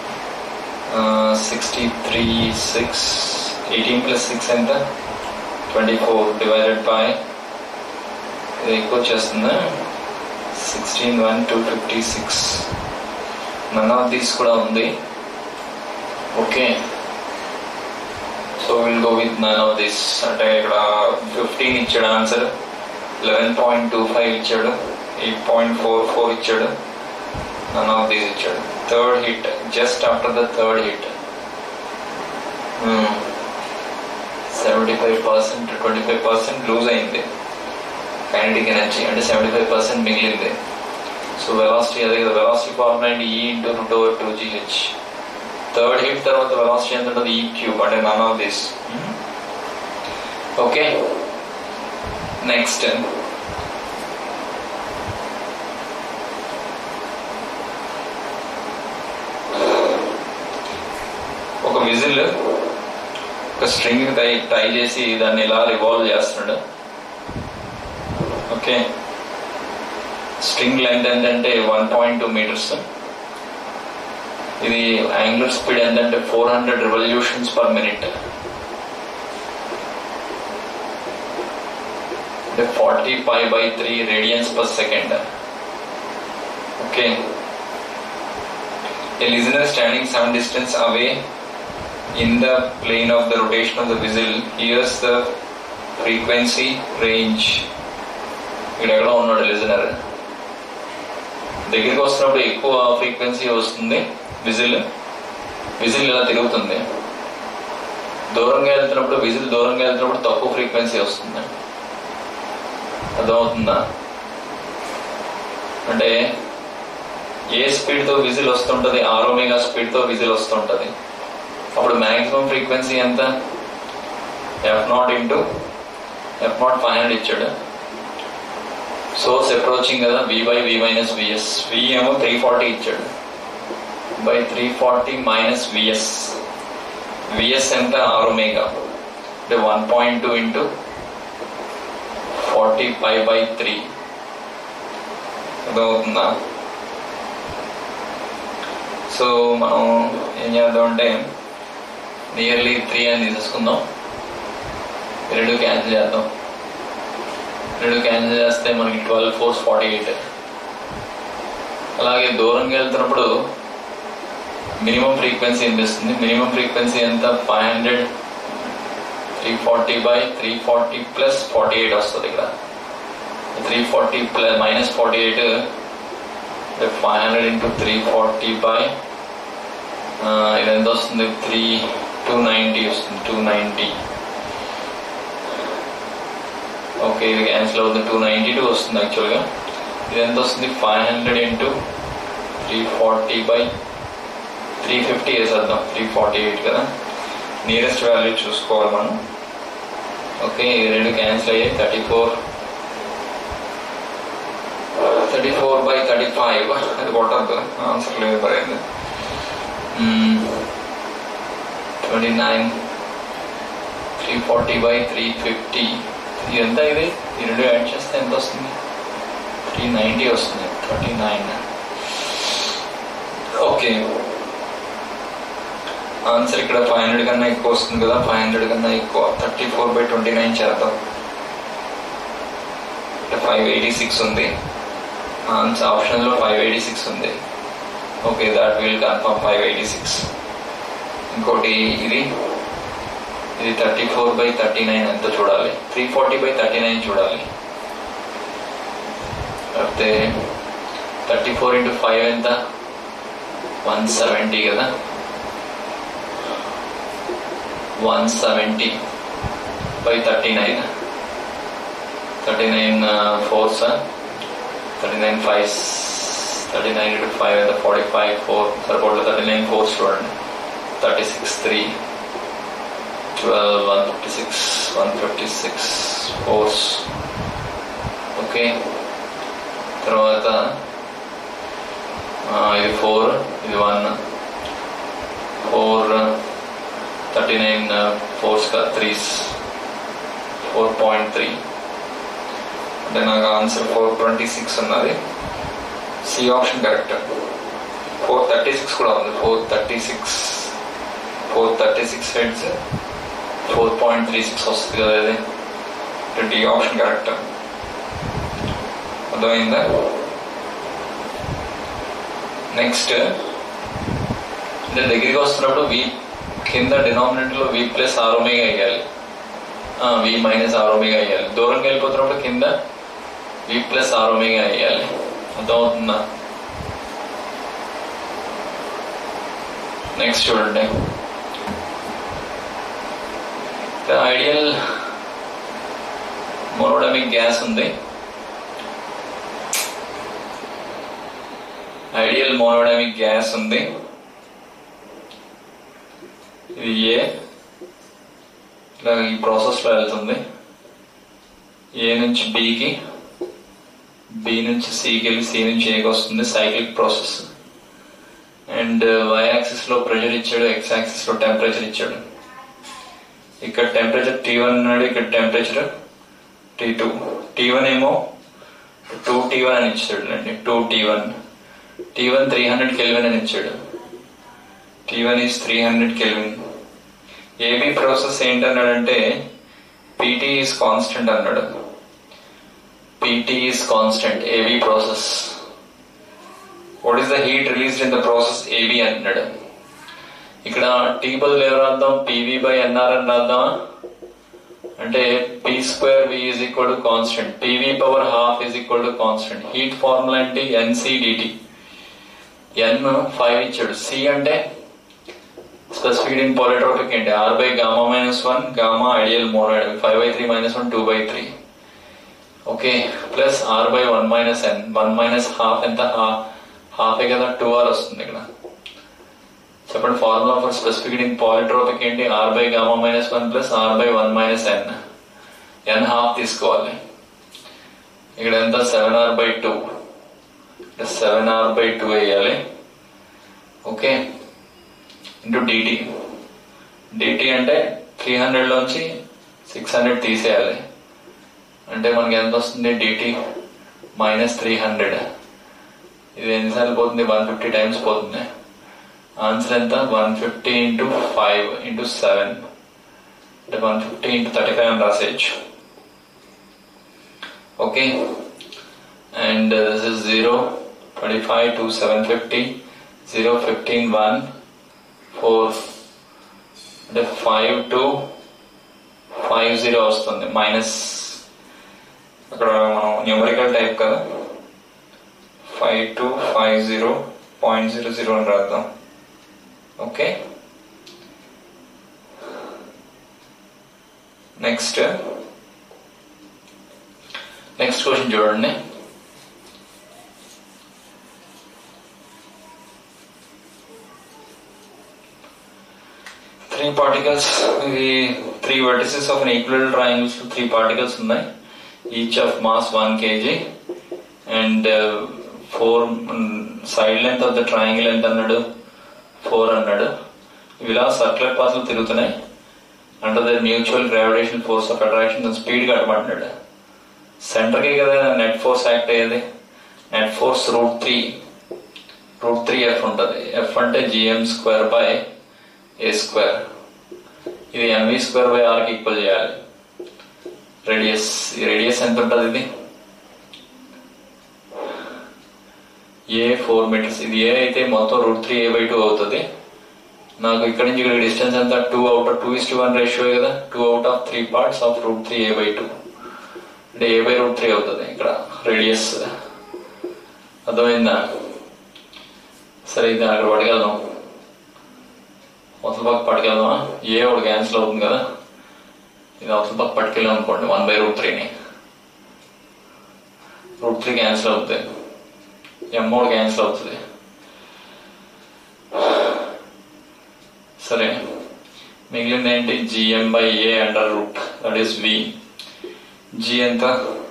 63.6 18 plus 6 enter 24 divided by ఇది ఎక్కువ వచ్చేస్తుంది 16,256. నన్ ఆఫ్ దీస్ కూడా ఉంది. Okay, so will go with none of this. అంటే ఇక్కడ 15 ఇచ్చాడు ఆన్సర్, 11.25 ఇచ్చాడు, 8.44 ఇచ్చాడు, నన్ ఆఫ్ దీస్ ఇచ్చాడు. Third hit, just after the third hit 75% 25% lose అయింది కైనెటిక్ ఎనర్జీ, అంటే 75% మిగిలింది. సో వెలాసిటీ అదే కదా, వెలాసిటీ ఫార్ములా అండి E into root over 2gh. Third hit తర్వాత వెలాసిటీ ఎంత ఉంటుంది? ఈ క్యూబ్, అంటే none of this. Okay, next ఒక విజిల్ ఒక స్ట్రింగ్ టై చేసి దాన్ని ఇలా రివాల్వ్ చేస్తున్నాడు. ఓకే, స్ట్రింగ్ లెంత్ ఏంటంటే 1.2 meters. ఇది యాంగులర్ స్పీడ్ ఏంటంటే 400 revolutions per minute. అంటే 40 π/3 radians per second. Okay, a listener standing some distance away in the plane of the rotation of the whistle hears the frequency range. ఇక్కడ ఎక్కడ ఉన్నాడు listener? దగ్గరికి వస్తున్నప్పుడు ఎక్కువ ఫ్రీక్వెన్సీ వస్తుంది విజిల్ ఇలా తిరుగుతుంది. దూరంగా వెళ్తున్నప్పుడు తక్కువ ఫ్రీక్వెన్సీ వస్తుంది. అర్థమవుతుందా? అంటే ఏ స్పీడ్తో విజిల్ వస్తుంటుంది? ω స్పీడ్తో విజిల్ వస్తుంటుంది. అప్పుడు మ్యాక్సిమం ఫ్రీక్వెన్సీ ఎంత? f0 ఇంటూ f0 500 ఇచ్చాడు. సోర్స్ అప్రోచింగ్ కదా, v/v - vs. v ఏమో 340 ఇచ్చాడు, బై 340 మైనస్ vs. vs ఎంత? ω, అంటే 1.2 ఇంటూ 40 π/3. అర్థమవుతుందా? సో మనం ఏం చేద్దాం అంటే నియర్లీ 3 అని తీసేసుకుందాం. 2 క్యాన్సిల్ చేద్దాం. 2 క్యాన్సిల్ చేస్తే మనకి 12 4 48. అలాగే దూరంగా వెళ్తున్నప్పుడు మినిమం ఫ్రీక్వెన్సీ అనిపిస్తుంది. మినిమం ఫ్రీక్వెన్సీ ఎంత? 500 340/340 ప్లస్ 48 వస్తుంది. ఇక్కడ 340 ప్లస్ మైనస్ 48 500 ఇంటూ 340 ఇది ఎంత వస్తుంది? 290 వస్తుంది. 290. ఓకే, ఇది క్యాన్సిల్ అవుతుంది. 292 వస్తుంది యాక్చువల్గా. ఇది ఎంత వస్తుంది? 500 ఇంటూ 340/350 వేసేద్దాం. 348 కదా, నియరెస్ట్ వాల్యూ చూసుకోవాలి మనం. ఓకే, ఈ రెండు క్యాన్సిల్ అయ్యాయి. 34/35 అది కొట్టద్దు, ఆన్సర్ లేదు పడింది. 29 340/350 ఎంత ఇది? ఈ రెండు యాడ్ చేస్తే ఎంత వస్తుంది? 390 వస్తుంది. 39. ఓకే, ఆన్సర్ ఇక్కడ 500 కన్నా ఎక్కువ వస్తుంది కదా, 500 కన్నా ఎక్కువ. 34/29 చేద్దాం. 586 ఉంది ఆన్సర్, ఆప్షన్లో 586 ఉంది. Okay, that will confirm 586. ఇంకోటి ఇది 34/39 ఎంత చూడాలి? 340/39 చూడాలి. అయితే 34 × 5 ఎంత? 170 కదా. 170/39. 39 4s, 39 5s, 39 × 5 ఎంత? 45 4 సరిపోతుంది. 39 4s చూడండి. 36 3 12 156 4s. ఓకే, తర్వాత ఇది 4, ఇది 1, 4 39 4s का 3s 4.3 అంటే నాకు ఆన్సర్ 426 ఉన్నది. C option correct. 436 కూడా ఉంది. 436 హెడ్స్ 4.36 వస్తుంది కదా ఇది. D option correct. అర్థమైందా? నెక్స్ట్ అంటే దగ్గరికి వస్తున్నప్పుడు వి కింద డినామినేటర్లో v ప్లస్ r ఒమేగా వేయాలి, v మైనస్ r ఒమేగా వేయాలి. దూరంగా వెళ్ళిపోతున్నప్పుడు కింద v ప్లస్ r ఒమేగా వేయాలి. అర్థమవుతుందా? నెక్స్ట్ చూడండి, ఐడియల్ మోనోడైనమిక్ గ్యాస్ ఉంది. ఐడియల్ మోనోడైనమిక్ గ్యాస్ ఉంది. ఇది ఏ ఇలా ఈ ప్రాసెస్లో వెళ్తుంది. ఏ నుంచి బికి, బి నుంచి సికి వెళ్ళి సి నుంచి ఏకి వస్తుంది. Cyclic process. And Y axis లో ప్రెషర్ ఇచ్చాడు, ఎక్స్ యాక్సిస్ లో టెంపరేచర్ ఇచ్చాడు. ఇక్కడ టెంపరేచర్ T1 అన్నాడు, ఇక్కడ టెంపరేచర్ T2. T1 ఏమో 2T1 అని ఇచ్చాడు అండి. 2T1 300 కెల్విన్ అని ఇచ్చాడు. T1 is 300 kelvin. AB process ఏంటన్నాడంటే PT is కాన్స్టెంట్ అన్నాడు. PT is constant AB process. What is the heat released in the process AB అన్నాడు. ఇక్కడ T బదులు ఎవరు రాద్దాం? PV/NR అని రాద్దామా? అంటే P2V is equal to constant, PV/12 is equal to constant. Heat formula అంటే NCDT. N 5 ఇచ్చాడు. C అంటే స్పెసిఫిక్ ఇన్ పాలిట్రోపిక్ ఏంటి? R/γ-1 gamma ideal monodynamic 5/3 - 1 2/3. Okay, plus R/1 - N 1 - ½ ఎంత? హాఫే కదా, 2R వస్తుంది ఇక్కడ. చెప్పండి, formula for specific in polytropic ఏంటి? R/γ-1 plus R/1 - N. N ½ తీసుకోవాలి. ఇక్కడ ఎంత? 7R/2. 7R/2 వేయాలి. ఓకే, ఇంటూ dt అంటే 300 లోంచి 600 తీసేయాలి. అంటే మనకి ఎంత వస్తుంది? dt -300. ఇది ఎన్నిసార్లు పోతుంది? 150 టైమ్స్ పోతుంది. ఆన్సర్ ఎంత? 150 × 5 × 7 అంటే 150 × 35 అని రాసేయచ్చు. ఓకే, అండ్ దిస్ ఇస్ 0 25 2 750 0 15 1 4 అంటే 5 2 50 వస్తుంది. మైనస్ అక్కడ మనం న్యూమరికల్ టైప్ కదా, 5250.00 అని రాద్దాం. ఓకే, నెక్స్ట్ క్వశ్చన్ చూడండి. particles? The 3 vertices of an equilateral triangle, 3 particles ఉన్నాయి, each of mass 1 kg and 4 side length of the triangle ఎంత అన్నాడు 4 అన్నాడు. ఇవి ఇలా సర్క్యులర్ పాత్ లో తిరుగుతున్నాయి under the mutual gravitation force of attraction speed గా అడమంటున్నాడు. సెంటర్ కి కదా నెట్ ఫోర్స్ యాక్ట్ అయ్యేది. నెట్ ఫోర్స్ √3 ఎఫ్ ఉంటుంది. ఎఫ్ అంటే gm²/a². ఇది mv²/r కి ఈక్వల్ చేయాలి. రేడియస్, ఈ రేడియస్ ఎంత ఉంటుంది? ఇది ఏ 4 మీటర్స్. ఇది ఏ అయితే మొత్తం √3a/2 అవుతుంది. నాకు ఇక్కడ నుంచి ఇక్కడ డిస్టెన్స్ ఎంత 2:1 రేషియో కదా. 2 out of 3 parts of √3a/2 అంటే a/√3 అవుతుంది ఇక్కడ రేడియస్. అర్థమైందా? సరే ఇది అక్కడ పట్టుకెళ్దాం, అవతల పక్క పట్టుకెళ్దామా? ఏ ఒకటి క్యాన్సిల్ అవుతుంది కదా, ఇది అవతల పక్క పట్టుకెళ్ళాం అనుకోండి 1/√3ని. √3 క్యాన్సిల్ అవుతుంది, m ఒకటి క్యాన్సిల్ అవుతుంది. సరే మిగిలింది ఏంటి? gm/a √, that is v. g ఎంత?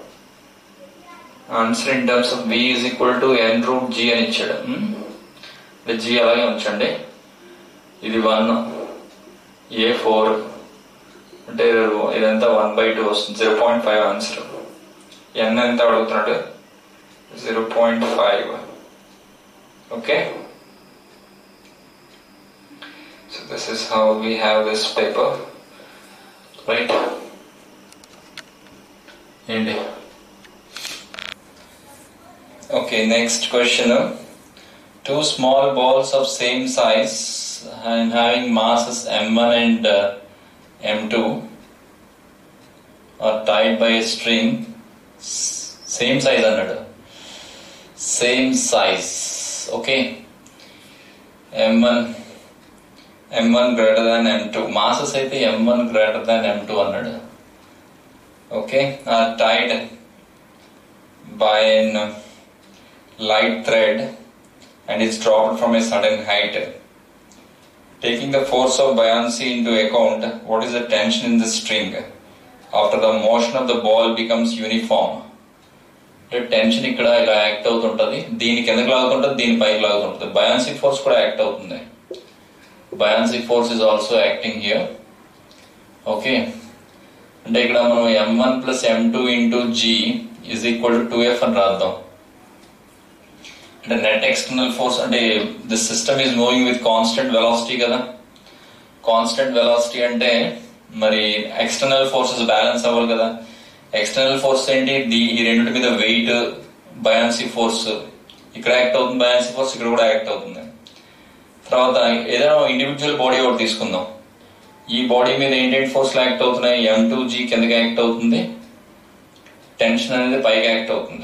Answer in terms of v is equal to n√g అని ఇచ్చాడు. g అలాగే ఉంచండి. ఇది 1, a 4 అంటే ఇదంతా 1/2 వస్తుంది. 0.5 ఆన్సర్. n ఎంత అడుగుతున్నాడు? 0.5. Okay, so this is how we have this paper, right? ఏంటి? Okay, next question. 2 small balls of same size and having masses m1 and m2 are tied by a string. Same size అన్నాడు. Same size. Okay, m1 greater than m2. Masses అయితే m1 greater than m2 అన్నాడు. Okay, are tied by an light thread and is dropped from a certain height. Taking the force of buoyancy into account, what is the tension in the string after the motion of the ball becomes uniform? Tension ఇక్కడ ఇలా act అవుతుంటది, దీని కిందకి లాగుతుంటది, దీని పైకి లాగుతుంటది. Buoyancy force కూడా యాక్ట్ అవుతుంది. Buoyancy force is also acting here. Okay, అంటే ఇక్కడ మనం m1 + m2 × g is equal to 2f అని రాద్దాం. అంటే నెట్ ఎక్స్టర్నల్ ఫోర్స్ అంటే this system is moving with constant velocity కదా. కాన్స్టెంట్ వెలాసిటీ అంటే మరి ఎక్స్టర్నల్ ఫోర్సెస్ బ్యాలెన్స్ అవ్వాలి కదా. ఎక్స్టర్నల్ ఫోర్స్ ఏంటి? ఈ రెండింటి మీద వెయిట్, బయాన్సీ ఫోర్స్ ఇక్కడ యాక్ట్ అవుతుంది, బయాన్సీ ఫోర్స్ ఇక్కడ కూడా యాక్ట్ అవుతుంది. తర్వాత ఏదైనా ఇండివిజువల్ బాడీ ఒకటి తీసుకుందాం. ఈ బాడీ మీద ఏంటంటే ఫోర్స్ యాక్ట్ అవుతున్నాయి. m2g కిందకి యాక్ట్ అవుతుంది, టెన్షన్ అనేది పైకి యాక్ట్ అవుతుంది,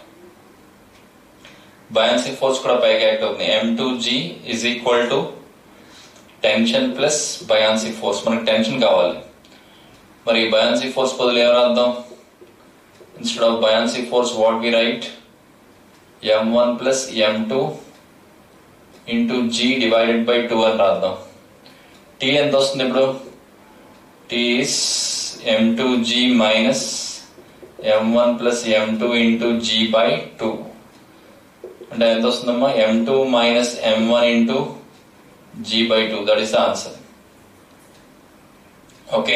బయాన్సీ ఫోర్స్ కూడా పైకి యాక్ట్ అవుతుంది. m2g is equal to tension plus buoyancy force. మనకి టెన్షన్ కావాలి, మరి బయాన్సీ ఫోర్స్ బదులు ఏం రాద్దాం? Instead of buoyancy force what we write? m1 + m2 × g divided by 2 అని రాద్దాం. t ఎంత వస్తుంది ఇప్పుడు? t is m2g minus m1 + m2 × g by 2 అంటే ఎంత వస్తుందమ్మా? m2 - m1 × g by 2. That is the answer. Okay,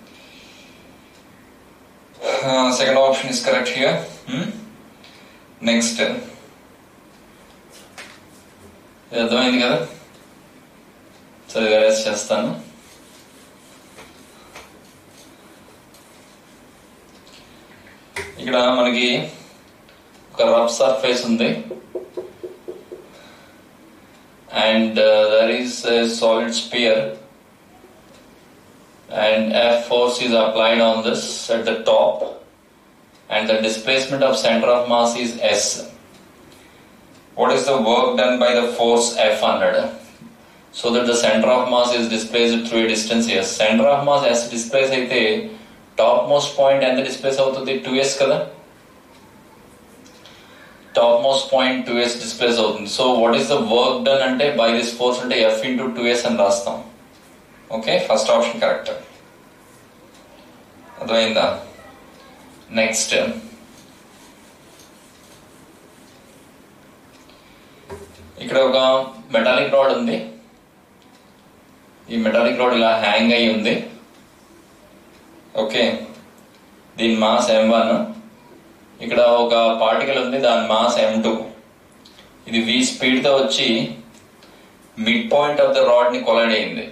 second option is correct here. Next, ఇది అర్థమైంది కదా. సరే రివైజ్ చేస్తాను. ఇక్కడ మనకి ఒక రఫ్ సర్ఫేస్ ఉంది and there is a solid sphere and F force is applied on this at the top and the displacement of center of mass is S. What is the work done by the force F100 so that the center of mass is displaced through a distance S? Center of mass S displace అయితే top most point ఎంత displace అవుతుంది? 2s కదా. Top most point 2s displace అవుతుంది. So what is the work done అంటే by this force అంటే F × 2s అని రాస్తాం. ఓకే, ఫస్ట్ ఆప్షన్ కరెక్ట్. అర్థమైందా? నెక్స్ట్ ఇక్కడ ఒక మెటాలిక్ రాడ్ ఉంది. ఈ మెటాలిక్ రాడ్ ఇలా హ్యాంగ్ అయి ఉంది. ఓకే, దీని మాస్ m1. ఇక్కడ ఒక పార్టికల్ ఉంది, దాని మాస్ m2. ఇది v స్పీడ్ తో వచ్చి mid point of the rod ని కొలైడ్ అయింది.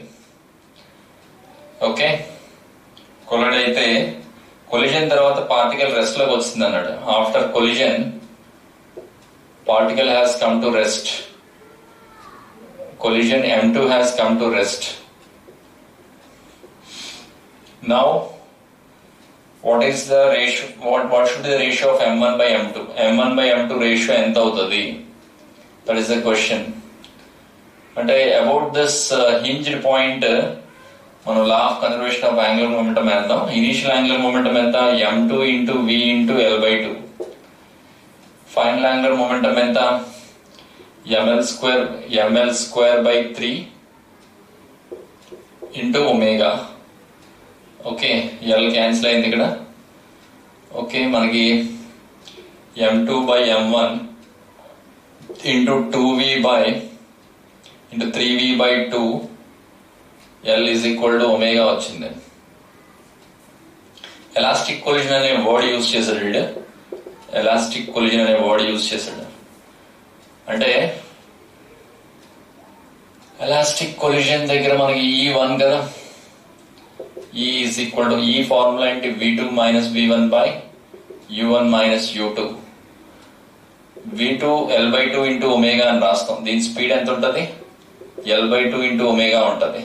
ఓకే, కొలైడ్ అయితే కొలిజన్ తర్వాత పార్టికల్ రెస్ట్ లోకి వస్తుంది అన్నాడు. After collision particle has come to rest. Collision m2 has come to rest. Now what is the ratio, what should be the ratio of m1 by m2? m1 by m2 ratio ఎంత అవుతుంది? That is the question. అంటే about this hinged point మనం law of conservation of angular momentum వేద్దాం. Initial angular momentum ఎంత? m2 into v into l/2. Final angular momentum ఎంత? ml square by 3 into omega. Okay, l cancel అయింది ఇక్కడ. Okay, మనకి m2 by m1 into 2v by into 3v by 2 l is equal to omega వచ్చింది. Elastic collision అనే word use చేశాడు వీడు. Elastic collision అనే word use చేశాడు. అంటే ఎలాస్టిక్ కొలిజన్ దగ్గర మనకి E1 కదా, E is equal to E formula ఏంటి? V2 minus V1 by U1 minus U2. V2 L/2 into omega అని రాస్తాం. దీని స్పీడ్ ఎంత ఉంటుంది? L/2 into omega ఉంటుంది.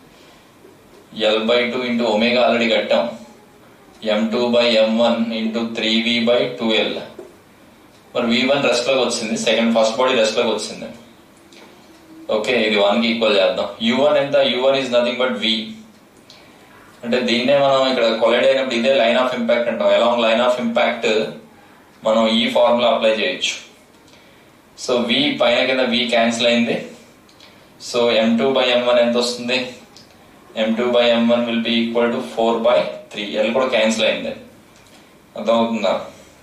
L/2 into omega ఆల్రెడీ కట్టాం. m2 by m1 into 3v by 2l. మరి v1 rest లోకి వచ్చింది, ఫస్ట్ బాడీ రెస్ట్ లోకి వచ్చింది. ఓకే, ఇది 1 కి ఈక్వల్ చేద్దాం. u1 ఎంత? u1 is nothing but v. అంటే దీన్నే మనం ఇక్కడ కొలైడ్ అయినప్పుడు ఇదే లైన్ ఆఫ్ ఇంపాక్ట్ అంటాం. అలాంగ్ లైన్ ఆఫ్ ఇంపాక్ట్ మనం ఈ ఫార్ములా అప్లై చేయొచ్చు. సో v పైన కింద v క్యాన్సిల్ అయింది. సో m2 by m1 ఎంత వస్తుంది? m2 by m1 will be equal to 4/3. l కూడా క్యాన్సిల్ అయింది. అర్థమవుతుందా?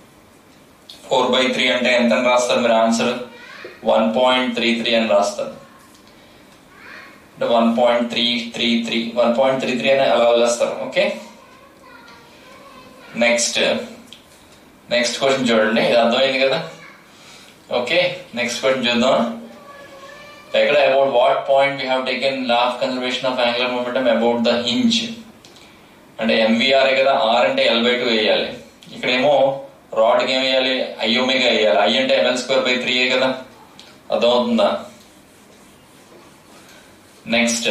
4/3 అంటే ఎంత అని రాస్తారు మీరు? ఆన్సర్ 1.33 అని రాస్తారు. 1.333 అని అలా వదిలేస్తారు. ఓకే, నెక్స్ట్ క్వశ్చన్ చూడండి. ఇది అర్థమైంది కదా? ఓకే, నెక్స్ట్ క్వశ్చన్ చూద్దాం. ఎక్కడ about what point we have taken law of conservation of angular momentum about the hinge. అంటే MVR కదా, R అంటే L/2 వేయాలి. ఇక్కడేమో రాడ్ కి ఏం వేయాలి? I omega వేయాలి. I అంటే ml square by 3 కదా. అర్థమవుతుందా? నెక్స్ట్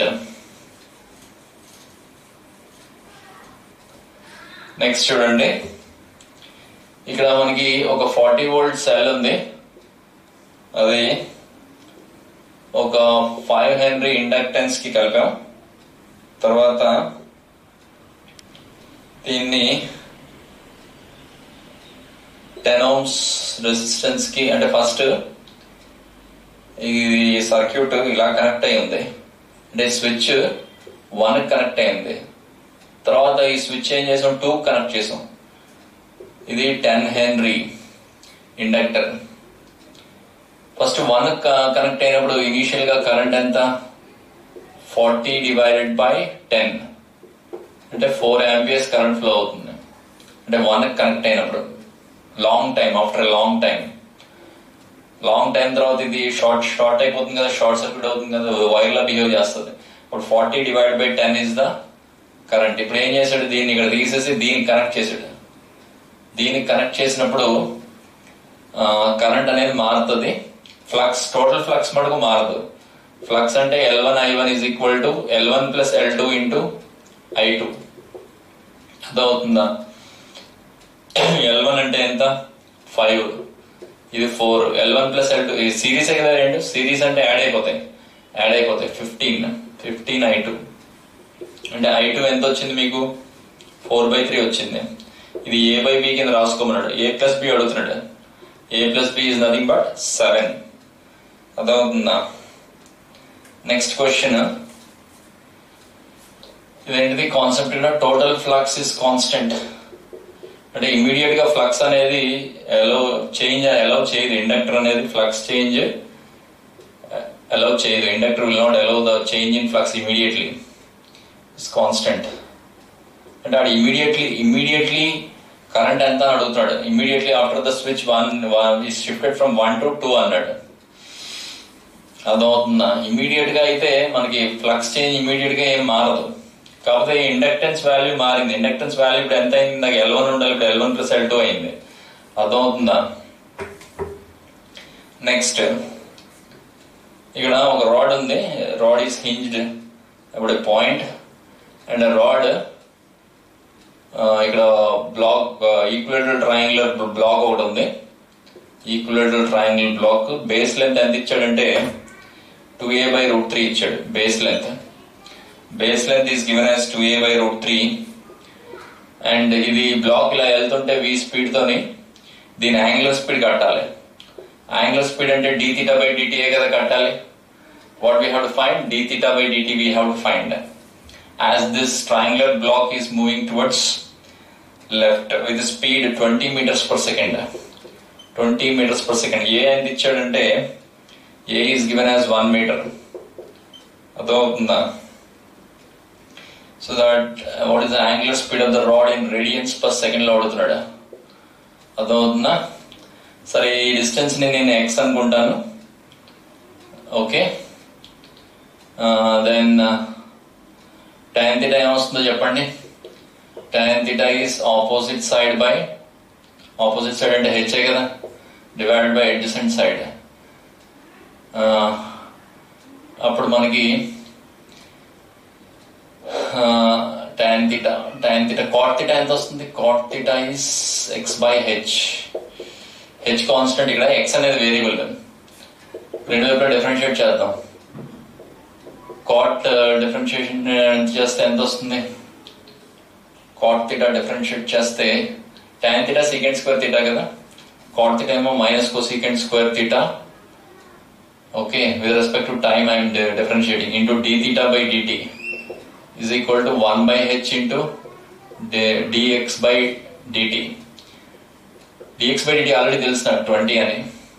చూడండి. ఇక్కడ మనకి ఒక 40 volt సెల్ ఉంది. అది ఒక 5 Henry ఇండక్టెన్స్ కి కలిపాం. తర్వాత దీన్ని 10 ohms రెసిస్టెన్స్ కి, అంటే ఫస్ట్ ఇది సర్క్యూట్ ఇలా కనెక్ట్ అయి ఉంది. అంటే స్విచ్ 1 కనెక్ట్ అయింది. తర్వాత ఈ స్విచ్ ఏం చేసాం? 2 కనెక్ట్ చేసాం. ఇది 10 Henry ఇండక్టర్. ఫస్ట్ 1 కనెక్ట్ అయినప్పుడు ఇనీషియల్ గా కరెంట్ ఎంత? 40 divided by 10 అంటే 4 amperes కరెంట్ ఫ్లో అవుతుంది. అంటే 1 కనెక్ట్ అయినప్పుడు long time, after long time తర్వాత ఇది షార్ట్ అయిపోతుంది కదా, షార్ట్ సర్క్యూట్ అవుతుంది కదా, వైర్ లా బిహేవ్ చేస్తుంది. ఇప్పుడు 40 divided by 10 is the current. ఇప్పుడు ఏం చేశాడు? దీన్ని ఇక్కడ తీసేసి దీనికి కనెక్ట్ చేశాడు. దీనికి కనెక్ట్ చేసినప్పుడు కరెంట్ అనేది మారుతుంది. ఫ్లక్స్, టోటల్ ఫ్లక్స్ మటుకు మారదు. ఫ్లక్స్ అంటే L1 I1 is equal to L1 plus L2 into I2. అర్థమవుతుందా? L1 అంటే ఎంత? 5, ఇది 4. L1 plus L2 సిరీస్ కదా, రెండు సిరీస్ అంటే యాడ్ అయిపోతాయి 15 I2. అంటే I2 ఎంత వచ్చింది మీకు? 4/3 వచ్చింది. ఇది A/B కింద రాసుకోమన్నాడు. A plus B అడుగుతున్నాడు. A plus B is nothing but 7. అర్థమవుతుందా? నెక్స్ట్ క్వశ్చన్ ఇదేంటిది concept total flux is constant. అంటే ఇమీడియట్ గా ఫ్లక్స్ అనేది అలౌ చేయదు. ఇండక్టర్ అనేది ఫ్లక్స్ చేంజ్ అలౌ చేయదు. Inductor will not allow the change in flux immediately. It's constant. అంటే ఆడు ఇమీడియట్లీ కరెంట్ ఎంత అడుగుతాడు. Immediately after the switch shifted from 1 to 2 అన్నాడు. అదవుతుందా? ఇమీడియట్ గా అయితే మనకి ఫ్లక్స్ చేంజ్ ఇమీడియట్ గా ఏం మారదు. కాకపోతే ఇండక్టెన్స్ వాల్యూ మారింది. ఇండక్టెన్స్ వాల్యూ ఇప్పుడు ఎంత అయింది? నాకు L1 ఉండాలి, ఇప్పుడు L1 + L2 అయింది. అర్థమవుతుందా? నెక్స్ట్ ఇక్కడ ఒక రాడ్ ఉంది. రాడ్ ఈస్ హింజ్డ్ ఇప్పుడు పాయింట్ అండ్ రాడ్ ఇక్కడ బ్లాక్ ఈక్విలేటరల్ ట్రయాంగులర్ బ్లాక్ ఒకటి ఉంది. Equilateral triangle block base length ఎంత ఇచ్చాడంటే 2a/√3 ఇచ్చాడు. Base length is given as 2a/√3 and ఇది బ్లాక్ ఇలా వెళ్తుంటే v స్పీడ్ తోని దీని యాంగులర్ స్పీడ్ కట్టాలి. యాంగులర్ స్పీడ్ అంటే dθ/dt కదా కట్టాలి. What we have to find? dθ/dt we have to find. As this triangular block is moving towards left with speed 20 meters per second. 20 meters per second. A ఎంత ఇచ్చాడంటే A is given as 1 meter. అదవుతుందా? So that what is the angular speed of the rod in radians per second లో అడుగుతున్నాడు. అదవుతుందా? సరే, ఈ distance ని నేను x అనుకుంటాను. Okay, then tan theta ఏమొస్తుందో చెప్పండి. tan theta is opposite side అంటే h కదా, డివైడెడ్ బై adjacent side. అప్పుడు మనకి tan theta cot theta ఎంత వస్తుంది? cot theta is x/h. h constant, ఇక్కడ x అనేది వేరియబుల్. రెండు వైపులా డిఫరెన్షియేట్ చేద్దాం. కాట్ డిఫరెన్షియేషన్ చేస్తే ఎంత వస్తుంది? కాట్ థీటా డిఫరెన్షియేట్ చేస్తే tan theta sec² theta కదా, కాట్ థీటా ఏమో -cosec² theta. Okay, with respect to time I'm differentiating into dθ/dt is equal to 1/h into dx/dt. dx/dt already తెలుసు నాకు 20 అని.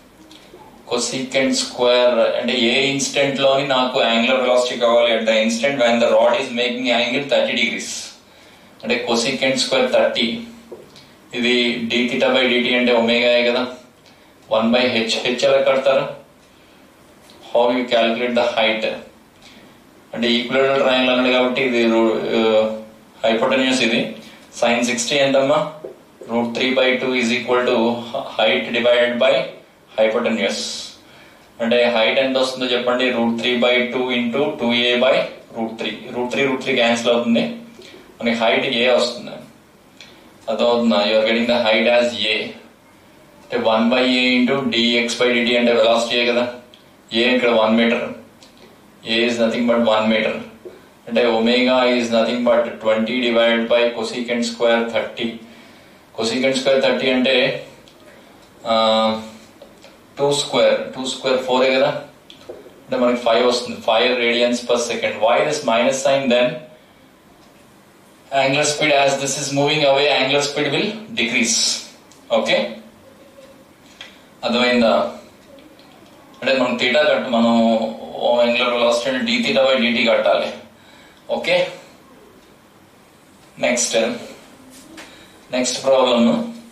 cosec² అంటే ఏ ఇన్స్టెంట్ లోని నాకు యాంగులర్ వెలాసిటీ కావాలి. At the instant when the rod is making angle 30 degrees అంటే cosec² 30. ఇది dθ/dt అంటే ఒమేగా కదా, 1/h. h ఎలా కడతారు? How you calculate the height అంటే ఈక్విలేటరల్ ట్రయాంగిల్ అన్నాడు కాబట్టి ఇది హైపోటెన్యూస్. ఇది sin 60 ఎంతమ్మా? √3/2 is equal to height divided by hypotenuse. అంటే హైట్ ఎంత వస్తుందో చెప్పండి? √3/2 ఇంటూ 2a/√3. √3 క్యాన్సిల్ అవుతుంది, మనకి హైట్ a వస్తుంది. అదవుతుందా? You're getting the height as a. అంటే 1/a ఇంటూ dx/dt అంటే వెలాసిటీ కదా. a ఇక్కడ 1 metre. a is nothing but 1 meter. అంటే omega is nothing but 20 divided by cosecant square 30. cosecant square 30 అంటే 2 square 4 కదా, అంటే మనకి 5 వస్తుంది. 5 radians per second. Why this minus sign then? Angular speed as this is moving away, angular speed will decrease. Okay, అర్థమైందా? అంటే మనం theta మనం angular velocity dθ/dt కట్టాలి. Okay, next problem.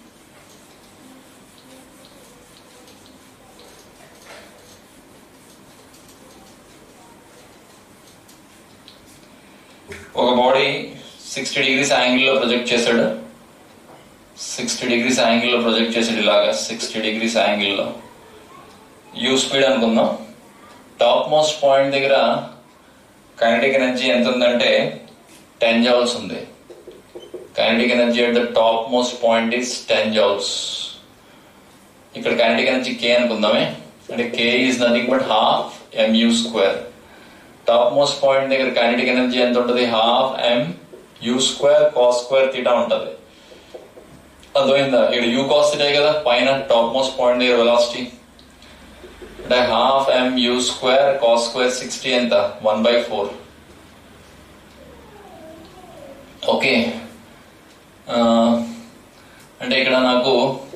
ఒక బాడీ 60 degrees యాంగిల్లో ప్రొజెక్ట్ చేశాడు. 60 degrees యాంగిల్లో project చేసాడు. ఇలాగా 60 degrees యాంగిల్లో u స్పీడ్ అనుకుందాం. టాప్ మోస్ట్ పాయింట్ దగ్గర కైనెటిక్ ఎనర్జీ ఎంత ఉందంటే 10 joules ఉంది. Kinetic energy at the top most point is 10 joules. ఇక్కడ కైనెటిక్ ఎనర్జీ k అనుకుందామే. అంటే k is nothing but ½ mu². Top most point దగ్గర కైనెటిక్ ఎనర్జీ ఎంత ఉంటుంది? ½ mu² cos² θ ఉంటుంది. అర్థమైందా? ఇక్కడ u cos θ కదా పైన టాప్ మోస్ట్ పాయింట్ దగ్గర వెలాసిటీ. అంటే ½ mu² cos² 60 ఎంత? 1/4. ఓకే, అంటే ఇక్కడ నాకు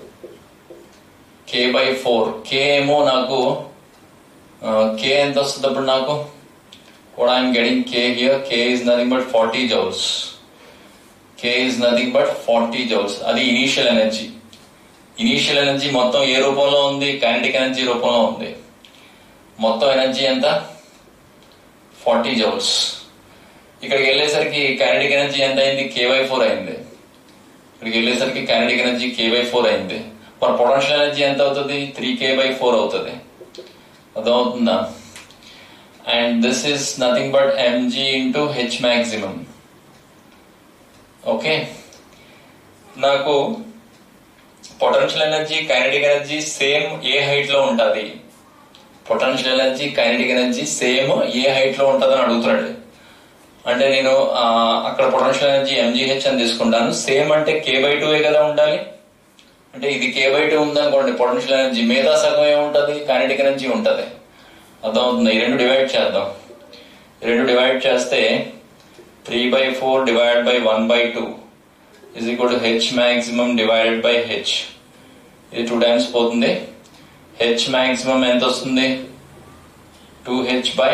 k/4, k ఏమో నాకు k ఎంత వస్తుంది అప్పుడు నాకు what I am getting k here, k is nothing but 40 joules. K is nothing but 40 joules. అది ఇనీషియల్ ఎనర్జీ. ఇనీషియల్ ఎనర్జీ మొత్తం ఏ రూపంలో ఉంది? కైనెటిక్ ఎనర్జీ రూపంలో ఉంది. మొత్తం ఎనర్జీ ఎంత? 40 joules. ఇక్కడికి వెళ్ళేసరికి కైనెటిక్ ఎనర్జీ ఎంత అయింది? k/4 అయింది. ఇక్కడికి వెళ్ళేసరికి కైనెటిక్ ఎనర్జీ k/4 అయింది. మరి పొటెన్షియల్ ఎనర్జీ ఎంత అవుతుంది? 3k/4 అవుతుంది. అర్థమవుతుందా? And this is nothing but mg into h maximum. Okay, నాకు potential energy kinetic energy same ఏ హైట్ లో ఉంటుంది? Potential energy kinetic energy same ఏ హైట్ లో ఉంటుంది అని అడుగుతున్నాడు. అంటే నేను అక్కడ పొటెన్షియల్ ఎనర్జీ mgh అని తీసుకుంటాను. సేమ్ అంటే k/2 కదా ఉండాలి. అంటే ఇది k/2 ఉందనుకోండి, పొటెన్షియల్ ఎనర్జీ మీద సగం ఏముంటది? కైనెటిక్ ఎనర్జీ ఉంటది. అర్థమవుతుంది? ఈ రెండు డివైడ్ చేద్దాం. ఈ రెండు డివైడ్ చేస్తే 3/4 divided by 1/2 is equal to h maximum divided by h. ఇది 2 times పోతుంది. h maximum ఎంత వస్తుంది? 2h by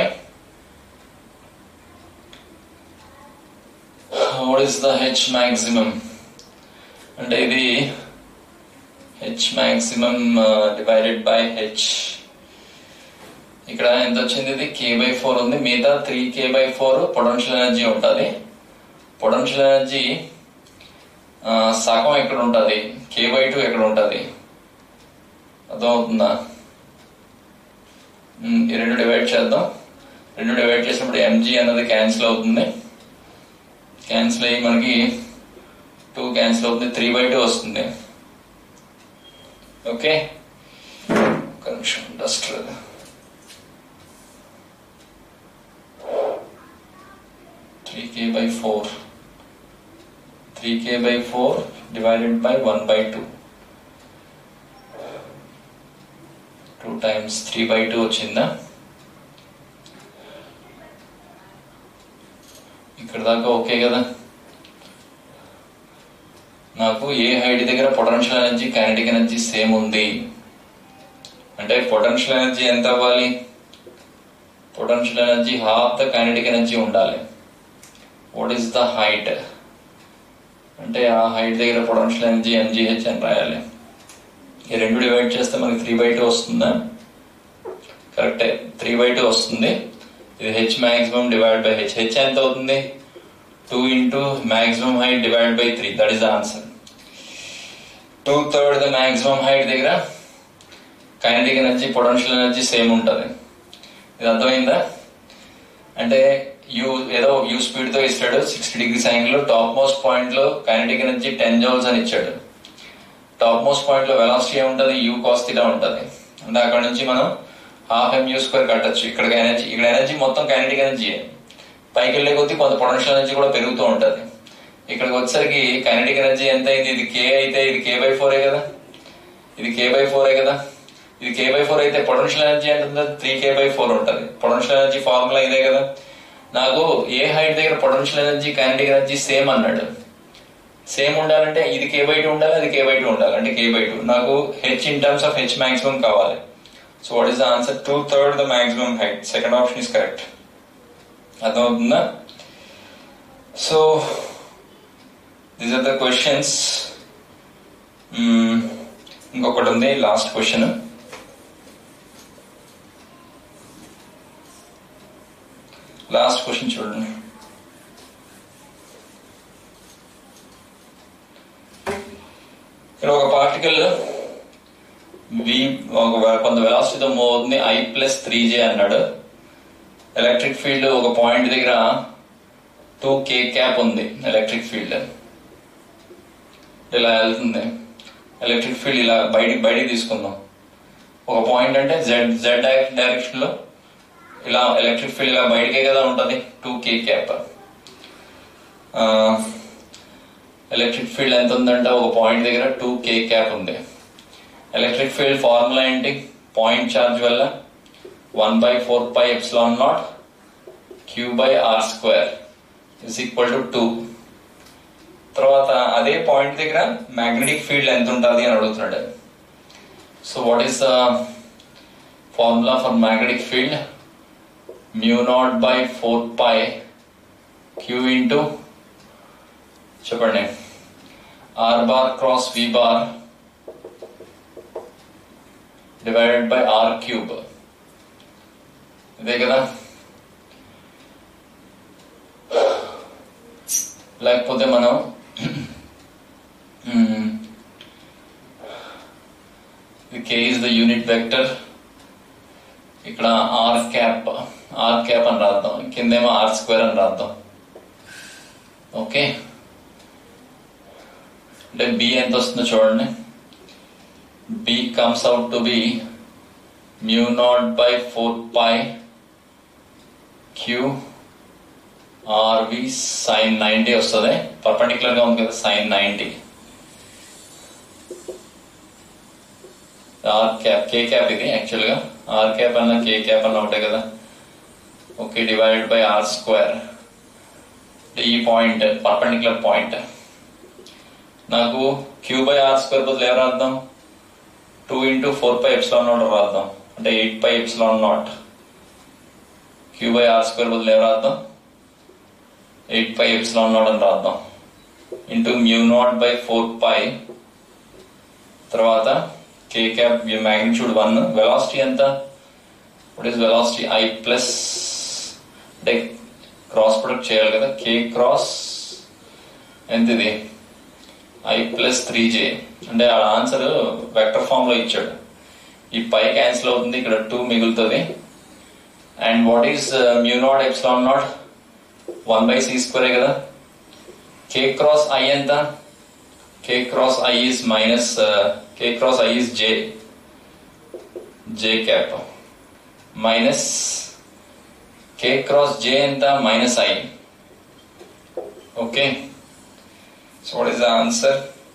what is the h maximum? అంటే ఇది h maximum divided by h. ఇక్కడ ఎంత వచ్చింది? ఇది k/4 ఉంది. మిగతా 3k/4 పొటెన్షియల్ ఎనర్జీ ఉంటుంది. పొటెన్షియల్ ఎనర్జీ సగం ఎక్కడ ఉంటుంది? k/2 ఎక్కడ ఉంటుంది? అర్థమవుతుందా? ఈ రెండు డివైడ్ చేద్దాం. రెండు డివైడ్ చేసినప్పుడు mg అన్నది క్యాన్సిల్ అవుతుంది. క్యాన్సిల్ అయ్యి మనకి 2 క్యాన్సిల్ అవుతుంది, 3/2 వస్తుంది. ఓకే, ఒక నిమిషం dust. 3k/4 divided by 1/2. 2 times 3/2 వచ్చిందా? ఇక్కడ దాకా ఓకే కదా? నాకు ఏ హైట్ దగ్గర potential energy kinetic energy same ఉంది అంటే పొటెన్షియల్ ఎనర్జీ ఎంత అవ్వాలి? Potential energy half the kinetic energy ఉండాలి. వాట్ ఈస్ ద హైట్ అంటే ఆ హైట్ దగ్గర పొటెన్షియల్ ఎనర్జీ mgh అని రాయాలి. ఈ రెండు డివైడ్ చేస్తే మనకి 3/2 వస్తుందా? కరెక్టే, 3/2 వస్తుంది. ఇది h maximum divided by h. h ఎంత అవుతుంది? 2 into maximum height divided by 3. That is the answer. 2/3 the maximum height దగ్గర kinetic energy potential energy same ఉంటుంది. ఇది అర్థమైందా? అంటే ఏదో యూ స్పీడ్ తో ఇస్తాడు, 60 degrees యాంగిల్ లో టాప్ మోస్ట్ పాయింట్ లో కైనెటిక్ ఎనర్జీ 10 joules అని ఇచ్చాడు. టాప్ మోస్ట్ పాయింట్ లో వెలాసిటీ ఏముంటది? u cos θ ఉంటది. అంటే అక్కడ నుంచి మనం ½ mu² కట్టచ్చు. ఇక్కడ ఎనర్జీ మొత్తం కైనెటిక్ ఎనర్జీ. పైకి వెళ్ళే కొద్దీ కొంత పొటెన్షియల్ ఎనర్జీ కూడా పెరుగుతూ ఉంటది. ఇక్కడికి వచ్చేసరికి కైనెటిక్ ఎనర్జీ ఎంత అయింది? ఇది k అయితే ఇది k/4 కదా, ఇది k/4 కదా. ఇది k/4 అయితే పొటెన్షియల్ ఎనర్జీ అంటే 3k/4 ఉంటది. పొటెన్షియల్ ఎనర్జీ ఫార్ములా ఇదే కదా. నాకు ఏ హైట్ దగ్గర potential energy kinetic energy same అన్నాడు. సేమ్ ఉండాలంటే ఇది k/2 ఉండాలి, అది k/2 ఉండాలి. అంటే k/2. నాకు h in terms of h maximum కావాలి. So what is the answer? 2/3 the maximum height. Second option is correct. అర్థమవుతుందా? So these are the questions. ఇంకొకటి ఉంది, లాస్ట్ క్వశ్చన్. లాస్ట్ క్వశ్చన్ చూడండి. ఇక్కడ ఒక పార్టికల్ కొంత వెలాసిటీతో మూవ్ అవుతుంది, I+3j అన్నాడు. ఎలక్ట్రిక్ ఫీల్డ్ ఒక పాయింట్ దగ్గర 2k cap ఉంది. ఎలక్ట్రిక్ ఫీల్డ్ ఇలా వెళ్తుంది. ఎలక్ట్రిక్ ఫీల్డ్ ఇలా బయటికి తీసుకుందాం. ఒక పాయింట్ అంటే z డైరెక్షన్ లో ఇలా ఎలక్ట్రిక్ ఫీల్డ్ ఇలా బయటకే కదా ఉంటది, 2k cap. ఎలక్ట్రిక్ ఫీల్డ్ ఎంత ఉందంటే ఒక పాయింట్ దగ్గర 2k cap ఉంది. ఎలక్ట్రిక్ ఫీల్డ్ ఫార్ములా ఏంటి? పాయింట్ చార్జ్ వల్ల 1/4πε0 q/r² is equal to 2. తర్వాత అదే పాయింట్ దగ్గర మ్యాగ్నెటిక్ ఫీల్డ్ ఎంత ఉంటుంది అని అడుగుతున్నాడు. So what is the formula for magnetic field? mu0/4π q into చెప్పండి r bar cross v bar divided by r cube. ఇదే కదా. లేకపోతే మనం k is the unit vector, ఇక్కడ r cap అని రాద్దాం, కిందేమో r² అని రాద్దాం. ఓకే, అంటే b ఎంత వస్తుందో చూడండి. b comes out to be mu0/4π q rv sin 90 వస్తుంది. పర్పెండిక్యులర్ గా ఉంది కదా sin 90. R cap k cap ఇది యాక్చువల్ గా ఆర్ క్యాప్ అన్న కే క్యాప్ అన్న ఒకటే కదా. Okay, divided by r². ఈ పాయింట్ పర్పెండిక్యులర్ పాయింట్. నాకు q/r² బదులు ఏం రాద్దాం? 2 × 4πε0 రాద్దాం, అంటే 8πε0. q/r² బదులు ఏం రాద్దాం? 8πε0 అని రాద్దాం. ఇంటూ mu0/4π తర్వాత k క్యాప్ మ్యాగ్నిట్యూడ్ 1. వెలాసిటీ ఎంత? What is velocity? i plus, అంటే క్రాస్ ప్రొడక్ట్ చేయాలి కదా. k క్రాస్ ఎంత ఇది? i plus 3j. అంటే ఆ ఆన్సర్ వెక్టర్ ఫామ్ లో ఇచ్చాడు. ఈ పై క్యాన్సిల్ అవుతుంది, ఇక్కడ 2 మిగులుతుంది. And what is mu0/ε0? 1/c² కదా. k క్రాస్ i ఎంత? k cross i is minus, k cross i is j cap minus k cross j ఎంత? Minus i. Okay, so what is the answer?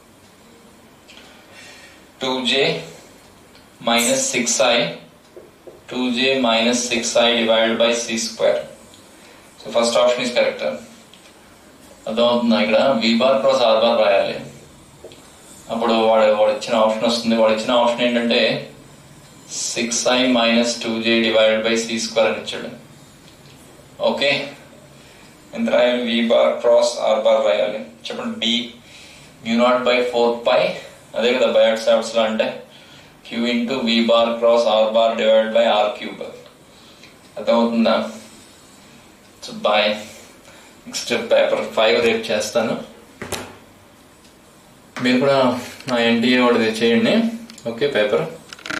2j minus 6i, 2j minus 6i divided by c². So first option is correct. అర్థమవుతుందా? ఇక్కడ v bar cross r bar రాయాలి. అప్పుడు వాడు ఇచ్చిన option వస్తుంది. వాడు ఇచ్చిన ఆప్షన్ ఏంటంటే 6i minus 2j divided by c² అని ఇచ్చాడు. ఓకే, ఎంత రాయాలి? v bar cross r bar రాయాలి. చెప్పండి. b mu0/4π, అదే కదా బయాట్ సాఫ్ట్స్ లో అంటే q into v bar cross r bar divided by r³. అర్థమవుతుందా? So bye. నెక్స్ట్ పేపర్ 5 రేపు చేస్తాను. మీరు కూడా నా NTA వాడిది చేయండి. Okay, paper